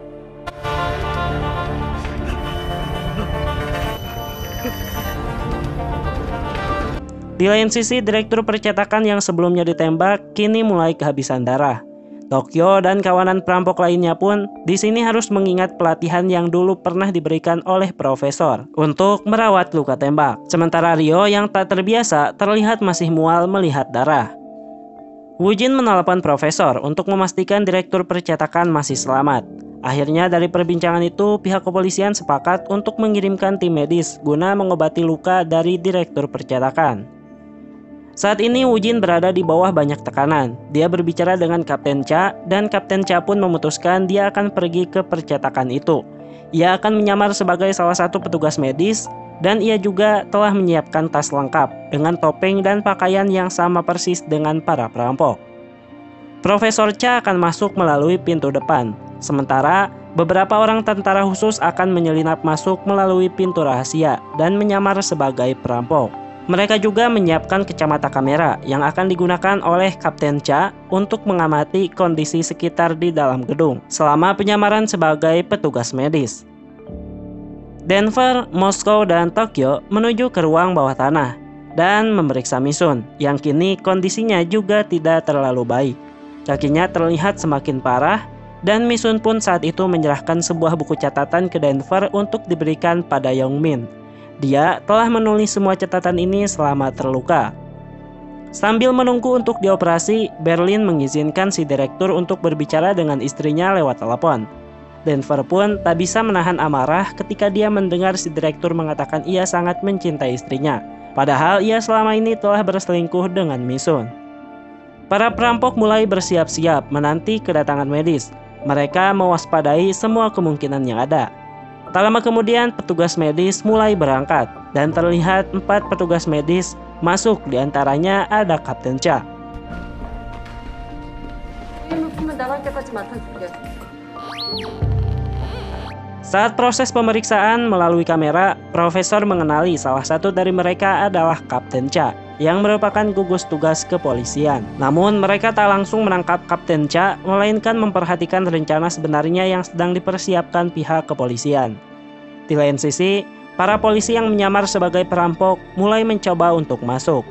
Di lain sisi, direktur percetakan yang sebelumnya ditembak kini mulai kehabisan darah. Tokyo dan kawanan perampok lainnya pun di sini harus mengingat pelatihan yang dulu pernah diberikan oleh profesor untuk merawat luka tembak. Sementara Ryo yang tak terbiasa terlihat masih mual melihat darah. Woo-jin menelepon profesor untuk memastikan direktur percetakan masih selamat. Akhirnya dari perbincangan itu, pihak kepolisian sepakat untuk mengirimkan tim medis guna mengobati luka dari direktur percetakan. Saat ini Woo-jin berada di bawah banyak tekanan. Dia berbicara dengan Kapten Cha, dan Kapten Cha pun memutuskan dia akan pergi ke percetakan itu. Ia akan menyamar sebagai salah satu petugas medis, dan ia juga telah menyiapkan tas lengkap dengan topeng dan pakaian yang sama persis dengan para perampok. Profesor Cha akan masuk melalui pintu depan, sementara beberapa orang tentara khusus akan menyelinap masuk melalui pintu rahasia dan menyamar sebagai perampok. Mereka juga menyiapkan kacamata kamera yang akan digunakan oleh Kapten Cha untuk mengamati kondisi sekitar di dalam gedung selama penyamaran sebagai petugas medis. Denver, Moskow, dan Tokyo menuju ke ruang bawah tanah dan memeriksa Misun yang kini kondisinya juga tidak terlalu baik. Kakinya terlihat semakin parah dan Misun pun saat itu menyerahkan sebuah buku catatan ke Denver untuk diberikan pada Yongmin. Dia telah menulis semua catatan ini selama terluka. Sambil menunggu untuk dioperasi, Berlin mengizinkan si direktur untuk berbicara dengan istrinya lewat telepon. Denver pun tak bisa menahan amarah ketika dia mendengar si direktur mengatakan ia sangat mencintai istrinya, padahal ia selama ini telah berselingkuh dengan Misun. Para perampok mulai bersiap-siap menanti kedatangan medis. Mereka mewaspadai semua kemungkinan yang ada. Tak lama kemudian petugas medis mulai berangkat dan terlihat empat petugas medis masuk, diantaranya ada Kapten Cha. Saat proses pemeriksaan melalui kamera, profesor mengenali salah satu dari mereka adalah Kapten Cha yang merupakan gugus tugas kepolisian. Namun mereka tak langsung menangkap Kapten Cha, melainkan memperhatikan rencana sebenarnya yang sedang dipersiapkan pihak kepolisian. Di lain sisi, para polisi yang menyamar sebagai perampok mulai mencoba untuk masuk.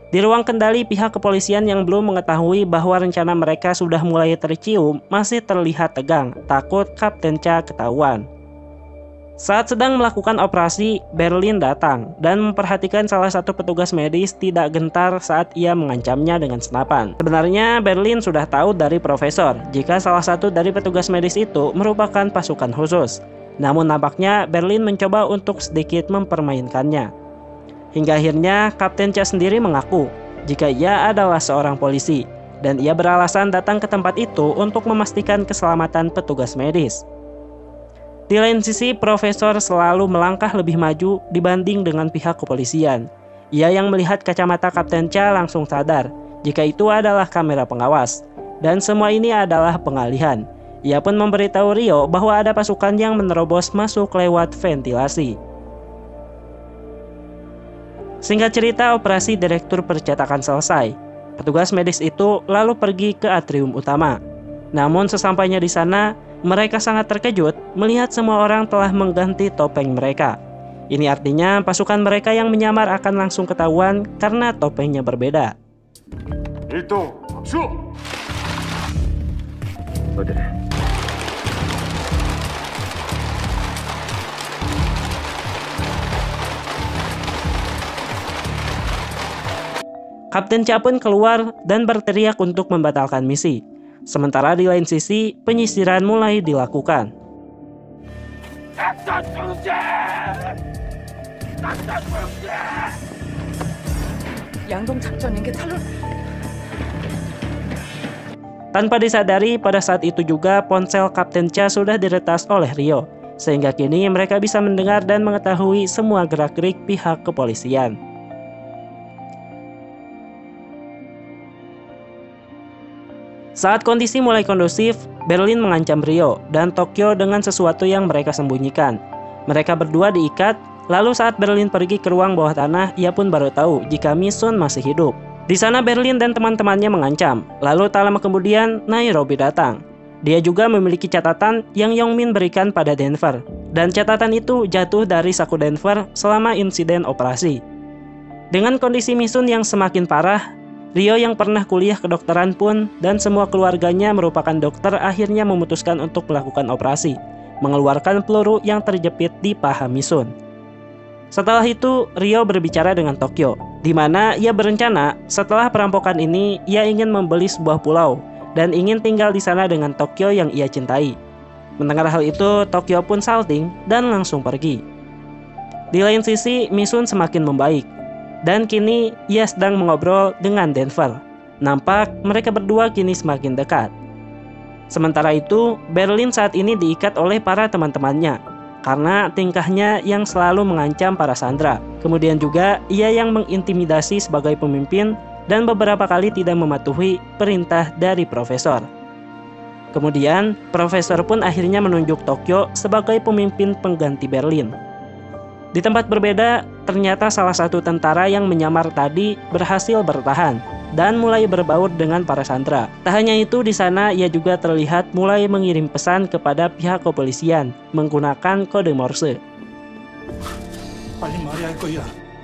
Di ruang kendali, pihak kepolisian yang belum mengetahui bahwa rencana mereka sudah mulai tercium masih terlihat tegang, takut Kapten Cha ketahuan. Saat sedang melakukan operasi, Berlin datang dan memperhatikan salah satu petugas medis tidak gentar saat ia mengancamnya dengan senapan. Sebenarnya Berlin sudah tahu dari Profesor jika salah satu dari petugas medis itu merupakan pasukan khusus. Namun nampaknya Berlin mencoba untuk sedikit mempermainkannya. Hingga akhirnya Kapten Cha sendiri mengaku jika ia adalah seorang polisi dan ia beralasan datang ke tempat itu untuk memastikan keselamatan petugas medis. Di lain sisi, Profesor selalu melangkah lebih maju dibanding dengan pihak kepolisian. Ia yang melihat kacamata Kapten Cha langsung sadar jika itu adalah kamera pengawas. Dan semua ini adalah pengalihan. Ia pun memberitahu Rio bahwa ada pasukan yang menerobos masuk lewat ventilasi. Singkat cerita, operasi direktur percetakan selesai. Petugas medis itu lalu pergi ke atrium utama. Namun sesampainya di sana, mereka sangat terkejut melihat semua orang telah mengganti topeng mereka. Ini artinya pasukan mereka yang menyamar akan langsung ketahuan karena topengnya berbeda. 일동 박수! 어때? Kapten Cha pun keluar dan berteriak untuk membatalkan misi. Sementara di lain sisi, penyisiran mulai dilakukan. Tanpa disadari, pada saat itu juga ponsel Kapten Cha sudah diretas oleh Rio, sehingga kini mereka bisa mendengar dan mengetahui semua gerak-gerik pihak kepolisian. Saat kondisi mulai kondusif, Berlin mengancam Rio dan Tokyo dengan sesuatu yang mereka sembunyikan. Mereka berdua diikat, lalu saat Berlin pergi ke ruang bawah tanah, ia pun baru tahu jika Misun masih hidup. Di sana Berlin dan teman-temannya mengancam, lalu tak lama kemudian Nairobi datang. Dia juga memiliki catatan yang Yongmin berikan pada Denver, dan catatan itu jatuh dari saku Denver selama insiden operasi. Dengan kondisi Misun yang semakin parah, Rio yang pernah kuliah kedokteran pun dan semua keluarganya merupakan dokter akhirnya memutuskan untuk melakukan operasi, mengeluarkan peluru yang terjepit di paha Misun. Setelah itu, Rio berbicara dengan Tokyo, di mana ia berencana setelah perampokan ini ia ingin membeli sebuah pulau dan ingin tinggal di sana dengan Tokyo yang ia cintai. Mendengar hal itu, Tokyo pun salting dan langsung pergi. Di lain sisi, Misun semakin membaik. Dan kini ia sedang mengobrol dengan Denver. Nampak mereka berdua kini semakin dekat. Sementara itu, Berlin saat ini diikat oleh para teman-temannya karena tingkahnya yang selalu mengancam para sandera. Kemudian juga ia yang mengintimidasi sebagai pemimpin dan beberapa kali tidak mematuhi perintah dari Profesor. Kemudian, Profesor pun akhirnya menunjuk Tokyo sebagai pemimpin pengganti Berlin. Di tempat berbeda, ternyata salah satu tentara yang menyamar tadi berhasil bertahan dan mulai berbaur dengan para sandera. Tak hanya itu, di sana ia juga terlihat mulai mengirim pesan kepada pihak kepolisian menggunakan kode Morse. 빨리 말해야 할 거야.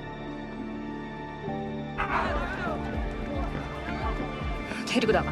데리고 나가.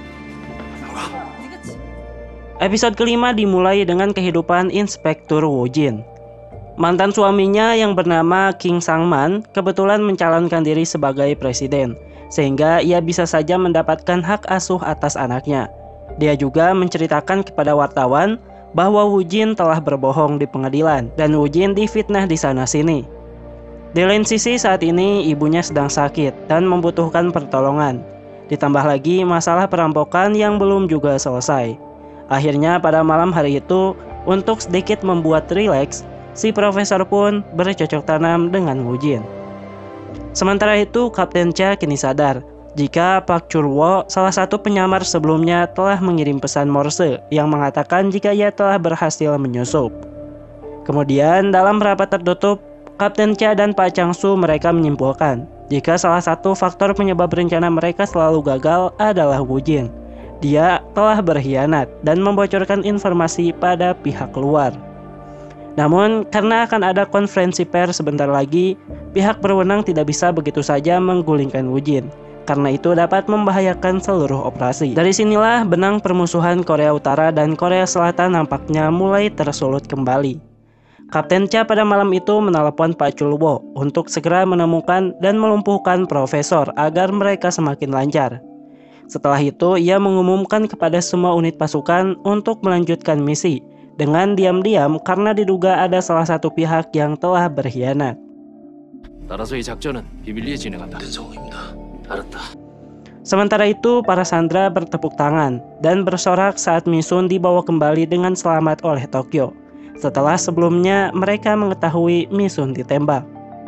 Episode kelima dimulai dengan kehidupan Inspektur Woo-jin. Mantan suaminya yang bernama King Sang-man kebetulan mencalonkan diri sebagai presiden, sehingga ia bisa saja mendapatkan hak asuh atas anaknya. Dia juga menceritakan kepada wartawan bahwa Woo-jin telah berbohong di pengadilan dan Woo-jin difitnah di sana-sini. Di lain sisi, saat ini ibunya sedang sakit dan membutuhkan pertolongan. Ditambah lagi masalah perampokan yang belum juga selesai. Akhirnya pada malam hari itu, untuk sedikit membuat rileks, si Profesor pun bercocok tanam dengan Woo-jin. Sementara itu, Kapten Cha kini sadar jika Pak Chul-woo, salah satu penyamar sebelumnya, telah mengirim pesan Morse yang mengatakan jika ia telah berhasil menyusup. Kemudian dalam rapat tertutup, Kapten Cha dan Pak Chang-su mereka menyimpulkan jika salah satu faktor penyebab rencana mereka selalu gagal adalah Woo-jin. Dia telah berkhianat dan membocorkan informasi pada pihak luar. Namun, karena akan ada konferensi pers sebentar lagi, pihak berwenang tidak bisa begitu saja menggulingkan Woojin. Karena itu dapat membahayakan seluruh operasi. Dari sinilah benang permusuhan Korea Utara dan Korea Selatan nampaknya mulai tersulut kembali. Kapten Cha pada malam itu menelepon Pak Chul-woo untuk segera menemukan dan melumpuhkan Profesor agar mereka semakin lancar. Setelah itu, ia mengumumkan kepada semua unit pasukan untuk melanjutkan misi dengan diam-diam karena diduga ada salah satu pihak yang telah berkhianat. 따라서 이 작전은 비밀리에 진행한다. 알았다. Sementara itu, para sandera bertepuk tangan dan bersorak saat Misun dibawa kembali dengan selamat oleh Tokyo. Setelah sebelumnya mereka mengetahui Misun ditembak.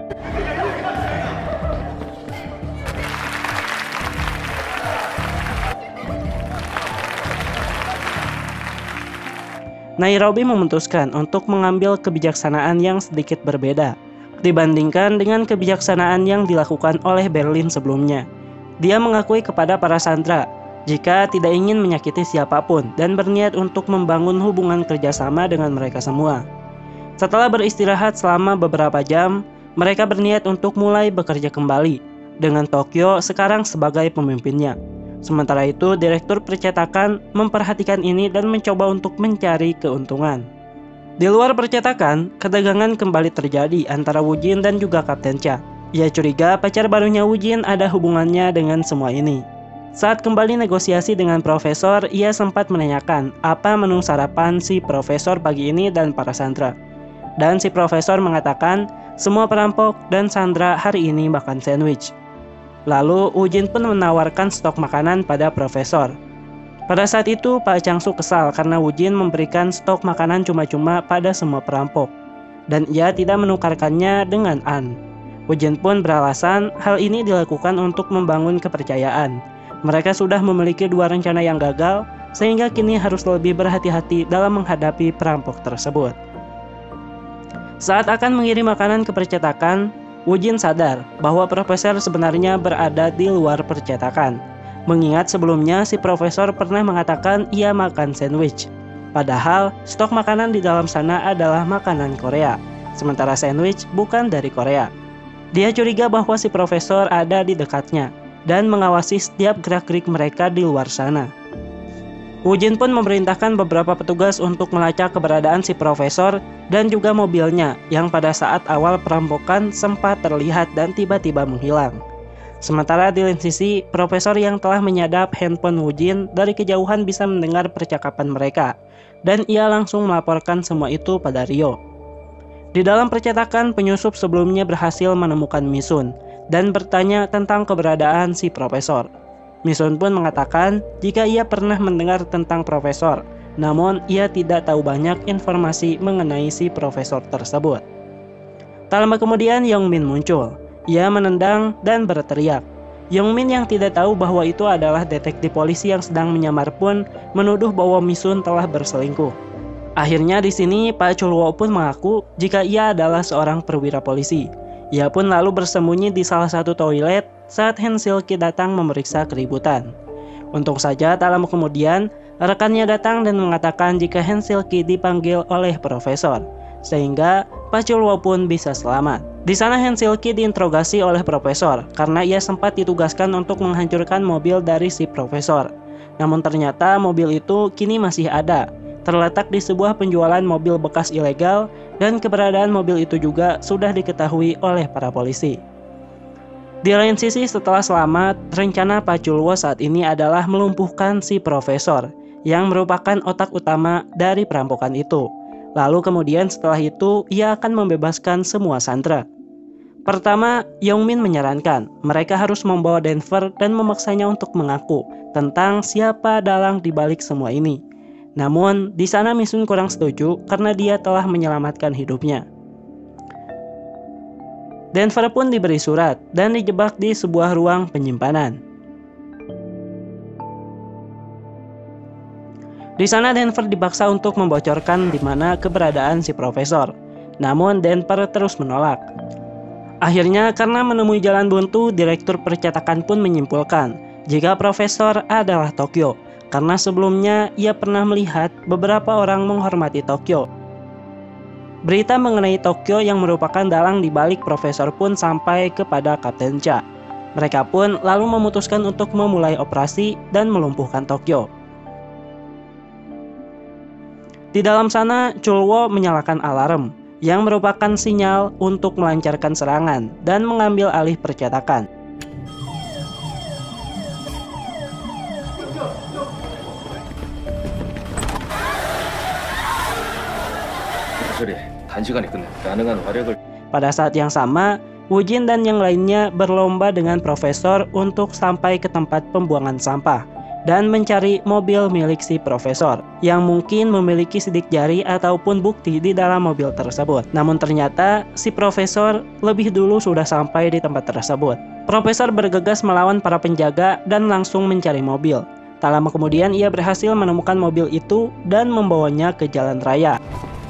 Nairobi memutuskan untuk mengambil kebijaksanaan yang sedikit berbeda dibandingkan dengan kebijaksanaan yang dilakukan oleh Berlin sebelumnya. Dia mengakui kepada para sandera jika tidak ingin menyakiti siapapun dan berniat untuk membangun hubungan kerjasama dengan mereka semua. Setelah beristirahat selama beberapa jam, mereka berniat untuk mulai bekerja kembali dengan Tokyo sekarang sebagai pemimpinnya. Sementara itu, direktur percetakan memperhatikan ini dan mencoba untuk mencari keuntungan. Di luar percetakan, ketegangan kembali terjadi antara Woojin dan juga Kapten Cha. Ia curiga pacar barunya Woojin ada hubungannya dengan semua ini. Saat kembali negosiasi dengan Profesor, ia sempat menanyakan apa menu sarapan si Profesor pagi ini dan para sandera. Dan si Profesor mengatakan semua perampok dan sandera hari ini makan sandwich. Lalu Woojin pun menawarkan stok makanan pada Profesor. Pada saat itu Pak Chang-soo kesal karena Woojin memberikan stok makanan cuma-cuma pada semua perampok dan ia tidak menukarkannya dengan An. Woojin pun beralasan hal ini dilakukan untuk membangun kepercayaan. Mereka sudah memiliki dua rencana yang gagal sehingga kini harus lebih berhati-hati dalam menghadapi perampok tersebut. Saat akan mengirim makanan ke percetakan, Woojin sadar bahwa Profesor sebenarnya berada di luar percetakan. Mengingat sebelumnya si Profesor pernah mengatakan ia makan sandwich. Padahal stok makanan di dalam sana adalah makanan Korea, sementara sandwich bukan dari Korea. Dia curiga bahwa si Profesor ada di dekatnya dan mengawasi setiap gerak-gerik mereka di luar sana. Woojin pun memerintahkan beberapa petugas untuk melacak keberadaan si Profesor dan juga mobilnya yang pada saat awal perampokan sempat terlihat dan tiba-tiba menghilang. Sementara di lain sisi, Profesor yang telah menyadap handphone Woojin dari kejauhan bisa mendengar percakapan mereka dan ia langsung melaporkan semua itu pada Ryo. Di dalam percetakan, penyusup sebelumnya berhasil menemukan Misun dan bertanya tentang keberadaan si Profesor. Misun pun mengatakan jika ia pernah mendengar tentang Profesor, namun ia tidak tahu banyak informasi mengenai si Profesor tersebut. Tak lama kemudian Yongmin muncul. Ia menendang dan berteriak. Yongmin yang tidak tahu bahwa itu adalah detektif polisi yang sedang menyamar pun menuduh bahwa Misun telah berselingkuh. Akhirnya di sini Pak Chul-woo pun mengaku jika ia adalah seorang perwira polisi. Ia pun lalu bersembunyi di salah satu toilet saat Han Seol-ki datang memeriksa keributan. Untung saja tak lama kemudian, rekannya datang dan mengatakan jika Han Seol-ki dipanggil oleh Profesor, sehingga Pak Chul-woo pun bisa selamat. Di sana Han Seol-ki diinterogasi oleh Profesor karena ia sempat ditugaskan untuk menghancurkan mobil dari si Profesor. Namun ternyata mobil itu kini masih ada, terletak di sebuah penjualan mobil bekas ilegal dan keberadaan mobil itu juga sudah diketahui oleh para polisi. Di lain sisi, setelah selamat, rencana Pak Chul-woo saat ini adalah melumpuhkan si Profesor yang merupakan otak utama dari perampokan itu. Lalu kemudian setelah itu ia akan membebaskan semua sandera. Pertama, Yongmin menyarankan mereka harus membawa Denver dan memaksanya untuk mengaku tentang siapa dalang di balik semua ini. Namun, di sana Misun kurang setuju karena dia telah menyelamatkan hidupnya. Denver pun diberi surat dan dijebak di sebuah ruang penyimpanan. Di sana Denver dipaksa untuk membocorkan di mana keberadaan si Profesor. Namun Denver terus menolak. Akhirnya karena menemui jalan buntu, direktur percetakan pun menyimpulkan jika Profesor adalah Tokyo. Karena sebelumnya ia pernah melihat beberapa orang menghormati Tokyo. Berita mengenai Tokyo yang merupakan dalang di balik Profesor pun sampai kepada Kapten Cha. Mereka pun lalu memutuskan untuk memulai operasi dan melumpuhkan Tokyo. Di dalam sana, Chulwo menyalakan alarm yang merupakan sinyal untuk melancarkan serangan dan mengambil alih percetakan. Pada saat yang sama, Wujin dan yang lainnya berlomba dengan Profesor untuk sampai ke tempat pembuangan sampah dan mencari mobil milik si Profesor yang mungkin memiliki sidik jari ataupun bukti di dalam mobil tersebut. Namun ternyata si Profesor lebih dulu sudah sampai di tempat tersebut. Profesor bergegas melawan para penjaga dan langsung mencari mobil. Tak lama kemudian ia berhasil menemukan mobil itu dan membawanya ke jalan raya.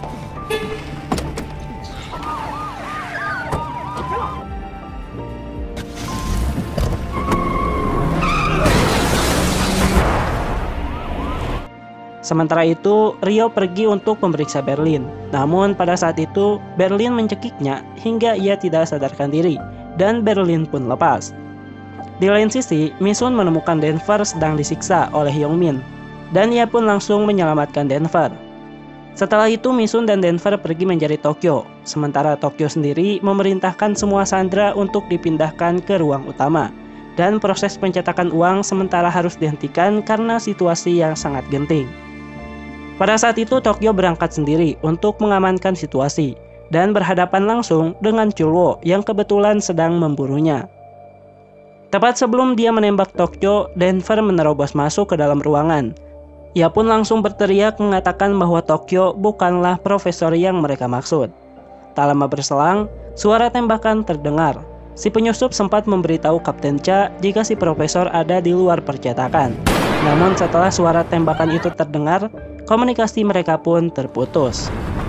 Sementara itu, Ryo pergi untuk memeriksa Berlin. Namun pada saat itu, Berlin mencekiknya hingga ia tidak sadarkan diri, dan Berlin pun lepas. Di lain sisi, Misun menemukan Denver sedang disiksa oleh Yongmin, dan ia pun langsung menyelamatkan Denver. Setelah itu, Misun dan Denver pergi mencari Tokyo, sementara Tokyo sendiri memerintahkan semua sandera untuk dipindahkan ke ruang utama, dan proses pencetakan uang sementara harus dihentikan karena situasi yang sangat genting. Pada saat itu Tokyo berangkat sendiri untuk mengamankan situasi dan berhadapan langsung dengan Chulwo yang kebetulan sedang memburunya. Tepat sebelum dia menembak Tokyo, Denver menerobos masuk ke dalam ruangan. Ia pun langsung berteriak mengatakan bahwa Tokyo bukanlah Profesor yang mereka maksud. Tak lama berselang, suara tembakan terdengar. Si penyusup sempat memberitahu Kapten Cha jika si Profesor ada di luar percetakan. Namun setelah suara tembakan itu terdengar, komunikasi mereka pun terputus.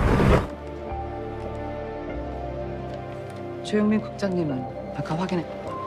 조영민 국장님은 아까 확인해.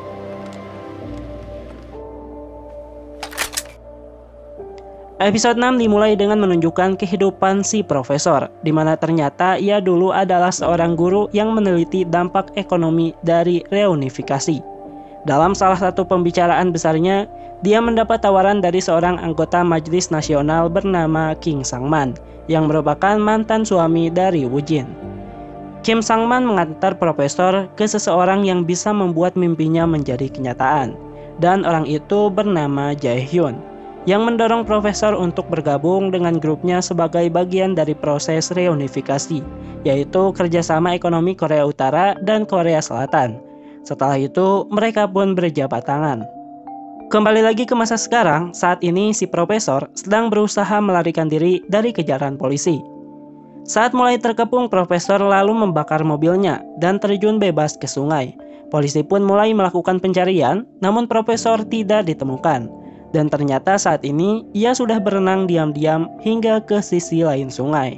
Episode enam dimulai dengan menunjukkan kehidupan si Profesor, di mana ternyata ia dulu adalah seorang guru yang meneliti dampak ekonomi dari reunifikasi. Dalam salah satu pembicaraan besarnya, dia mendapat tawaran dari seorang anggota Majelis Nasional bernama Kim Sang-man, yang merupakan mantan suami dari Wujin. Kim Sang-man mengantar Profesor ke seseorang yang bisa membuat mimpinya menjadi kenyataan, dan orang itu bernama Jae-hyun, yang mendorong Profesor untuk bergabung dengan grupnya sebagai bagian dari proses reunifikasi, yaitu kerjasama ekonomi Korea Utara dan Korea Selatan. Setelah itu, mereka pun berjabat tangan. Kembali lagi ke masa sekarang, saat ini si Profesor sedang berusaha melarikan diri dari kejaran polisi. Saat mulai terkepung, Profesor lalu membakar mobilnya dan terjun bebas ke sungai. Polisi pun mulai melakukan pencarian, namun Profesor tidak ditemukan. Dan ternyata saat ini ia sudah berenang diam-diam hingga ke sisi lain sungai.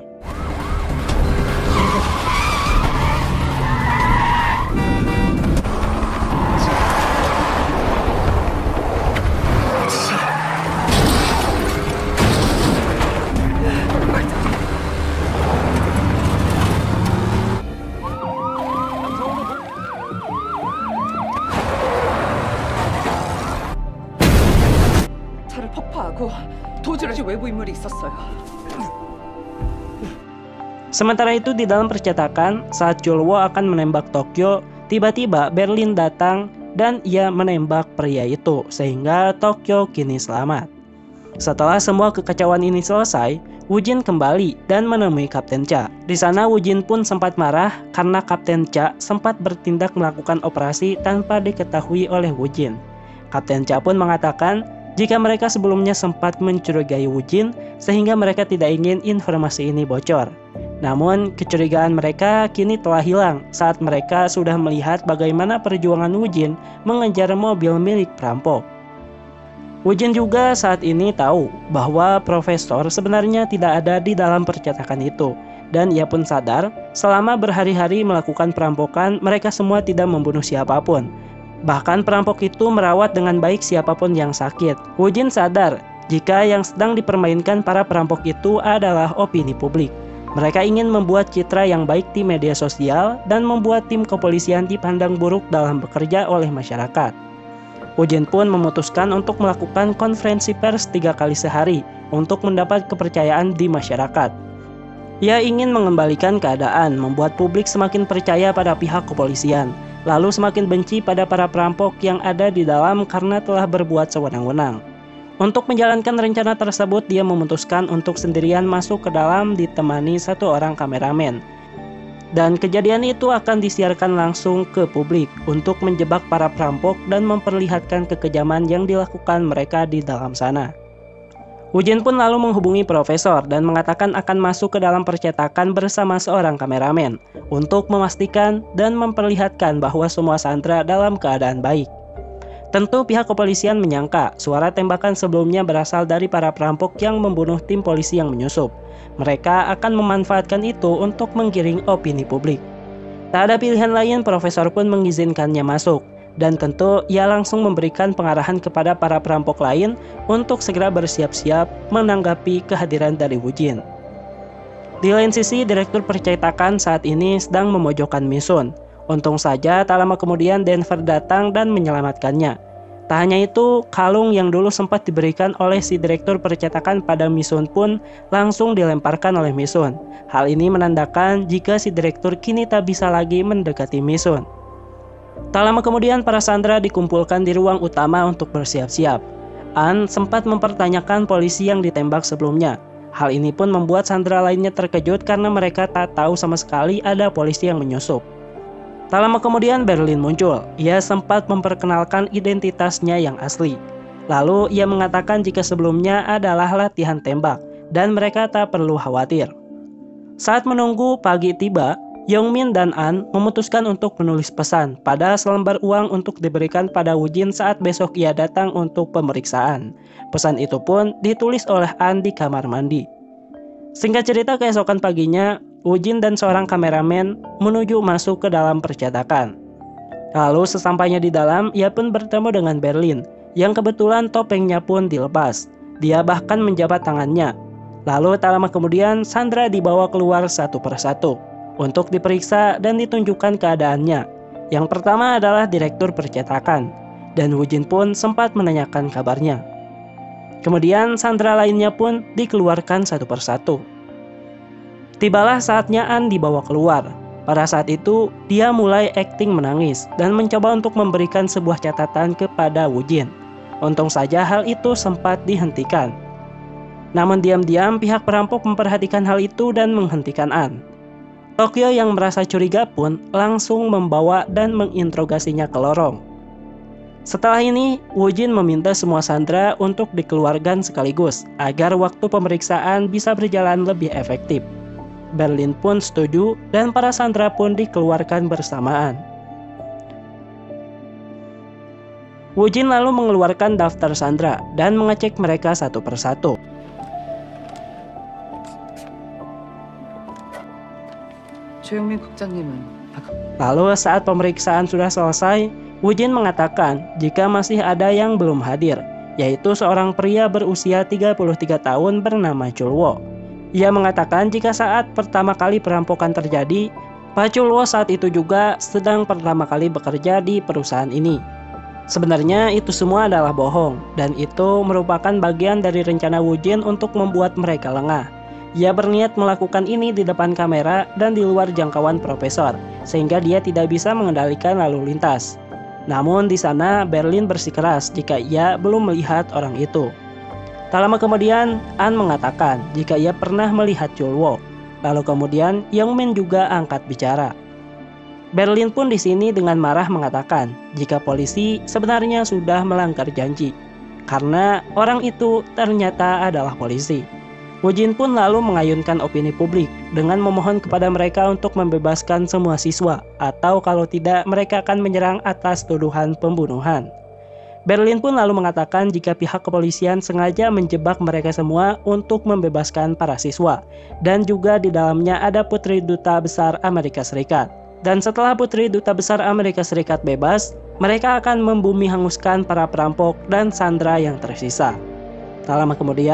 차를 폭파하고 도주를 외부 인물이 있었어요. Sementara itu di dalam percetakan, saat Chulwo akan menembak Tokyo, tiba-tiba Berlin datang dan ia menembak pria itu sehingga Tokyo kini selamat. Setelah semua kekacauan ini selesai, Wujin kembali dan menemui Kapten Cha. Di sana Wujin pun sempat marah karena Kapten Cha sempat bertindak melakukan operasi tanpa diketahui oleh Wujin. Kapten Cha pun mengatakan jika mereka sebelumnya sempat mencurigai Wujin sehingga mereka tidak ingin informasi ini bocor. Namun kecurigaan mereka kini telah hilang saat mereka sudah melihat bagaimana perjuangan Wujin mengejar mobil milik perampok. Wujin juga saat ini tahu bahwa Profesor sebenarnya tidak ada di dalam percetakan itu. Dan ia pun sadar selama berhari-hari melakukan perampokan mereka semua tidak membunuh siapapun. Bahkan perampok itu merawat dengan baik siapapun yang sakit. Wujin sadar jika yang sedang dipermainkan para perampok itu adalah opini publik. Mereka ingin membuat citra yang baik di media sosial dan membuat tim kepolisian dipandang buruk dalam bekerja oleh masyarakat. Woo Jin pun memutuskan untuk melakukan konferensi pers tiga kali sehari untuk mendapat kepercayaan di masyarakat. Ia ingin mengembalikan keadaan, membuat publik semakin percaya pada pihak kepolisian, lalu semakin benci pada para perampok yang ada di dalam karena telah berbuat sewenang-wenang. Untuk menjalankan rencana tersebut, dia memutuskan untuk sendirian masuk ke dalam ditemani satu orang kameramen. Dan kejadian itu akan disiarkan langsung ke publik untuk menjebak para perampok dan memperlihatkan kekejaman yang dilakukan mereka di dalam sana. Woo Jin pun lalu menghubungi profesor dan mengatakan akan masuk ke dalam percetakan bersama seorang kameramen untuk memastikan dan memperlihatkan bahwa semua sandera dalam keadaan baik. Tentu pihak kepolisian menyangka suara tembakan sebelumnya berasal dari para perampok yang membunuh tim polisi yang menyusup. Mereka akan memanfaatkan itu untuk menggiring opini publik. Tak ada pilihan lain, profesor pun mengizinkannya masuk. Dan tentu ia langsung memberikan pengarahan kepada para perampok lain untuk segera bersiap-siap menanggapi kehadiran dari Woo Jin. Di lain sisi, direktur percetakan saat ini sedang memojokkan Mi-sun. Untung saja tak lama kemudian Denver datang dan menyelamatkannya. Tak hanya itu, kalung yang dulu sempat diberikan oleh si direktur percetakan pada Mi-sun pun langsung dilemparkan oleh Mi-sun. Hal ini menandakan jika si direktur kini tak bisa lagi mendekati Mi-sun. Tak lama kemudian para sandera dikumpulkan di ruang utama untuk bersiap-siap. An sempat mempertanyakan polisi yang ditembak sebelumnya. Hal ini pun membuat sandera lainnya terkejut karena mereka tak tahu sama sekali ada polisi yang menyusup. Tak lama kemudian Berlin muncul. Ia sempat memperkenalkan identitasnya yang asli. Lalu ia mengatakan jika sebelumnya adalah latihan tembak dan mereka tak perlu khawatir. Saat menunggu pagi tiba, Youngmin dan An memutuskan untuk menulis pesan pada selembar uang untuk diberikan pada Woo Jin saat besok ia datang untuk pemeriksaan. Pesan itu pun ditulis oleh An di kamar mandi. Singkat cerita, keesokan paginya, Woo Jin dan seorang kameramen menuju masuk ke dalam percetakan. Lalu sesampainya di dalam, ia pun bertemu dengan Berlin, yang kebetulan topengnya pun dilepas. Dia bahkan menjabat tangannya. Lalu tak lama kemudian, sandera dibawa keluar satu persatu untuk diperiksa dan ditunjukkan keadaannya. Yang pertama adalah direktur percetakan, dan Woo Jin pun sempat menanyakan kabarnya. Kemudian sandera lainnya pun dikeluarkan satu persatu. Tibalah saatnya An dibawa keluar. Pada saat itu, dia mulai akting menangis dan mencoba untuk memberikan sebuah catatan kepada Woo Jin. Untung saja hal itu sempat dihentikan. Namun diam-diam pihak perampok memperhatikan hal itu dan menghentikan An. Tokyo yang merasa curiga pun langsung membawa dan menginterogasinya ke lorong. Setelah ini, Woo Jin meminta semua sandera untuk dikeluarkan sekaligus agar waktu pemeriksaan bisa berjalan lebih efektif. Berlin pun setuju dan para sandera pun dikeluarkan bersamaan. Woo Jin lalu mengeluarkan daftar sandera dan mengecek mereka satu persatu. 조영민 국장님은 Lalu saat pemeriksaan sudah selesai, Woo Jin mengatakan jika masih ada yang belum hadir, yaitu seorang pria berusia tiga puluh tiga tahun bernama Chul Wo. Ia mengatakan jika saat pertama kali perampokan terjadi, Pak Chul Wo saat itu juga sedang pertama kali bekerja di perusahaan ini. Sebenarnya itu semua adalah bohong, dan itu merupakan bagian dari rencana Woo Jin untuk membuat mereka lengah. Ia berniat melakukan ini di depan kamera dan di luar jangkauan profesor, sehingga dia tidak bisa mengendalikan lalu lintas. Namun di sana Berlin bersikeras jika ia belum melihat orang itu. Tak lama kemudian, An mengatakan jika ia pernah melihat Chul Wo. Lalu kemudian Youngmin juga angkat bicara. Berlin pun di sini dengan marah mengatakan jika polisi sebenarnya sudah melanggar janji, karena orang itu ternyata adalah polisi. Woo Jin pun lalu mengayunkan opini publik dengan memohon kepada mereka untuk membebaskan semua siswa, atau kalau tidak mereka akan menyerang atas tuduhan pembunuhan. Berlin pun lalu mengatakan jika pihak kepolisian sengaja menjebak mereka semua untuk membebaskan para siswa, dan juga di dalamnya ada Putri Duta Besar Amerika Serikat. Dan setelah Putri Duta Besar Amerika Serikat bebas, mereka akan membumi hanguskan para perampok dan sandera yang tersisa. Tak lama kemudian,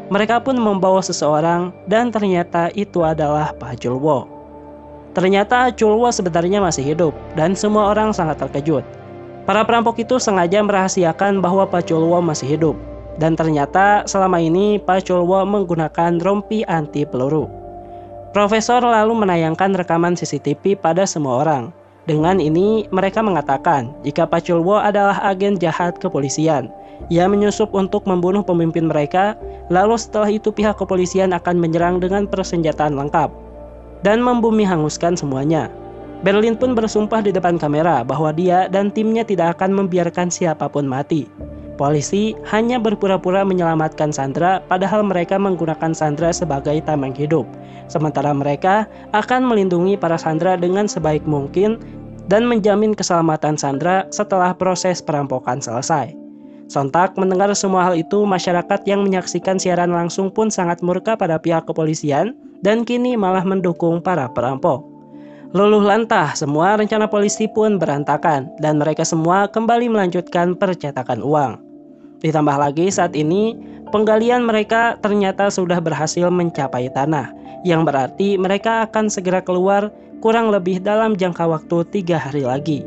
mereka pun membawa seseorang dan ternyata itu adalah Pak Julwo. Ternyata Julwo sebenarnya masih hidup dan semua orang sangat terkejut. Para perampok itu sengaja merahasiakan bahwa Pak Julwo masih hidup. Dan ternyata selama ini Pak Julwo menggunakan rompi anti peluru. Profesor lalu menayangkan rekaman C C T V pada semua orang. Dengan ini mereka mengatakan jika Pak Julwo adalah agen jahat kepolisian. Ia menyusup untuk membunuh pemimpin mereka, lalu setelah itu pihak kepolisian akan menyerang dengan persenjataan lengkap dan membumi hanguskan semuanya. Berlin pun bersumpah di depan kamera bahwa dia dan timnya tidak akan membiarkan siapapun mati. Polisi hanya berpura-pura menyelamatkan Sandra, padahal mereka menggunakan Sandra sebagai tameng hidup. Sementara mereka akan melindungi para Sandra dengan sebaik mungkin dan menjamin keselamatan Sandra setelah proses perampokan selesai. Sontak mendengar semua hal itu, masyarakat yang menyaksikan siaran langsung pun sangat murka pada pihak kepolisian dan kini malah mendukung para perampok. Luluh lantah, semua rencana polisi pun berantakan dan mereka semua kembali melanjutkan percetakan uang. Ditambah lagi saat ini penggalian mereka ternyata sudah berhasil mencapai tanah, yang berarti mereka akan segera keluar kurang lebih dalam jangka waktu tiga hari lagi.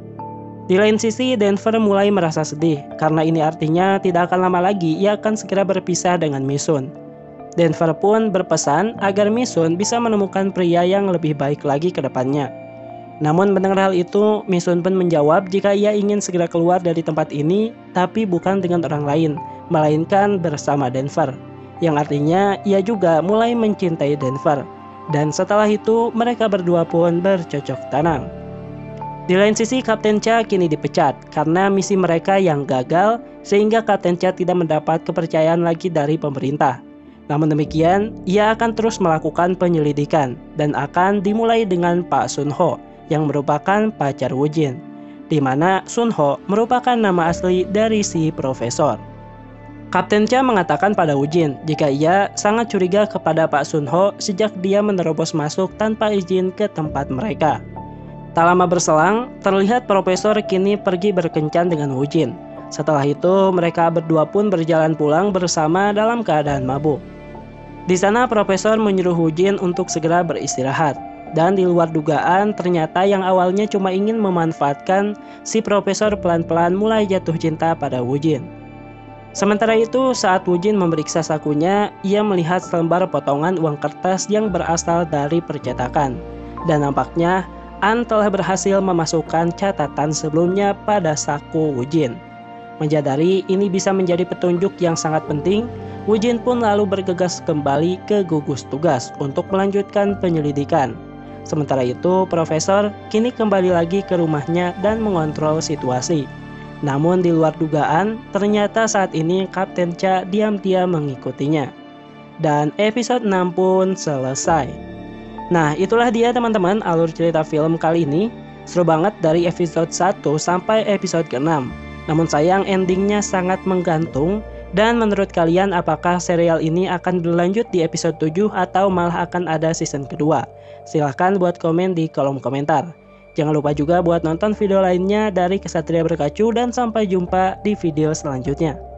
Di lain sisi, Denver mulai merasa sedih karena ini artinya tidak akan lama lagi ia akan segera berpisah dengan Misun. Denver pun berpesan agar Misun bisa menemukan pria yang lebih baik lagi ke depannya. Namun mendengar hal itu, Misun pun menjawab jika ia ingin segera keluar dari tempat ini, tapi bukan dengan orang lain, melainkan bersama Denver. Yang artinya ia juga mulai mencintai Denver. Dan setelah itu mereka berdua pun bercocok tanam. Di lain sisi, Kapten Cha kini dipecat karena misi mereka yang gagal, sehingga Kapten Cha tidak mendapat kepercayaan lagi dari pemerintah. Namun demikian, ia akan terus melakukan penyelidikan dan akan dimulai dengan Pak Sun Ho yang merupakan pacar Woo Jin, di mana Sun Ho merupakan nama asli dari si profesor. Kapten Cha mengatakan pada Woo Jin jika ia sangat curiga kepada Pak Sun Ho sejak dia menerobos masuk tanpa izin ke tempat mereka. Tak lama berselang, terlihat profesor kini pergi berkencan dengan Woo Jin. Setelah itu, mereka berdua pun berjalan pulang bersama dalam keadaan mabuk. Di sana, profesor menyuruh Woo Jin untuk segera beristirahat. Dan di luar dugaan, ternyata yang awalnya cuma ingin memanfaatkan, si profesor pelan-pelan mulai jatuh cinta pada Woo Jin. Sementara itu, saat Woo Jin memeriksa sakunya, ia melihat selembar potongan uang kertas yang berasal dari percetakan. Dan nampaknya, An telah berhasil memasukkan catatan sebelumnya pada saku Woo Jin. Menyadari ini bisa menjadi petunjuk yang sangat penting, Woo Jin pun lalu bergegas kembali ke gugus tugas untuk melanjutkan penyelidikan. Sementara itu, profesor kini kembali lagi ke rumahnya dan mengontrol situasi. Namun di luar dugaan, ternyata saat ini Kapten Cha diam-diam mengikutinya. Dan episode enam pun selesai. Nah, itulah dia teman-teman alur cerita film kali ini. Seru banget dari episode satu sampai episode keenam. Namun sayang endingnya sangat menggantung. Dan menurut kalian apakah serial ini akan berlanjut di episode tujuh atau malah akan ada season kedua? Silahkan buat komen di kolom komentar. Jangan lupa juga buat nonton video lainnya dari Kesatria Berkacu dan sampai jumpa di video selanjutnya.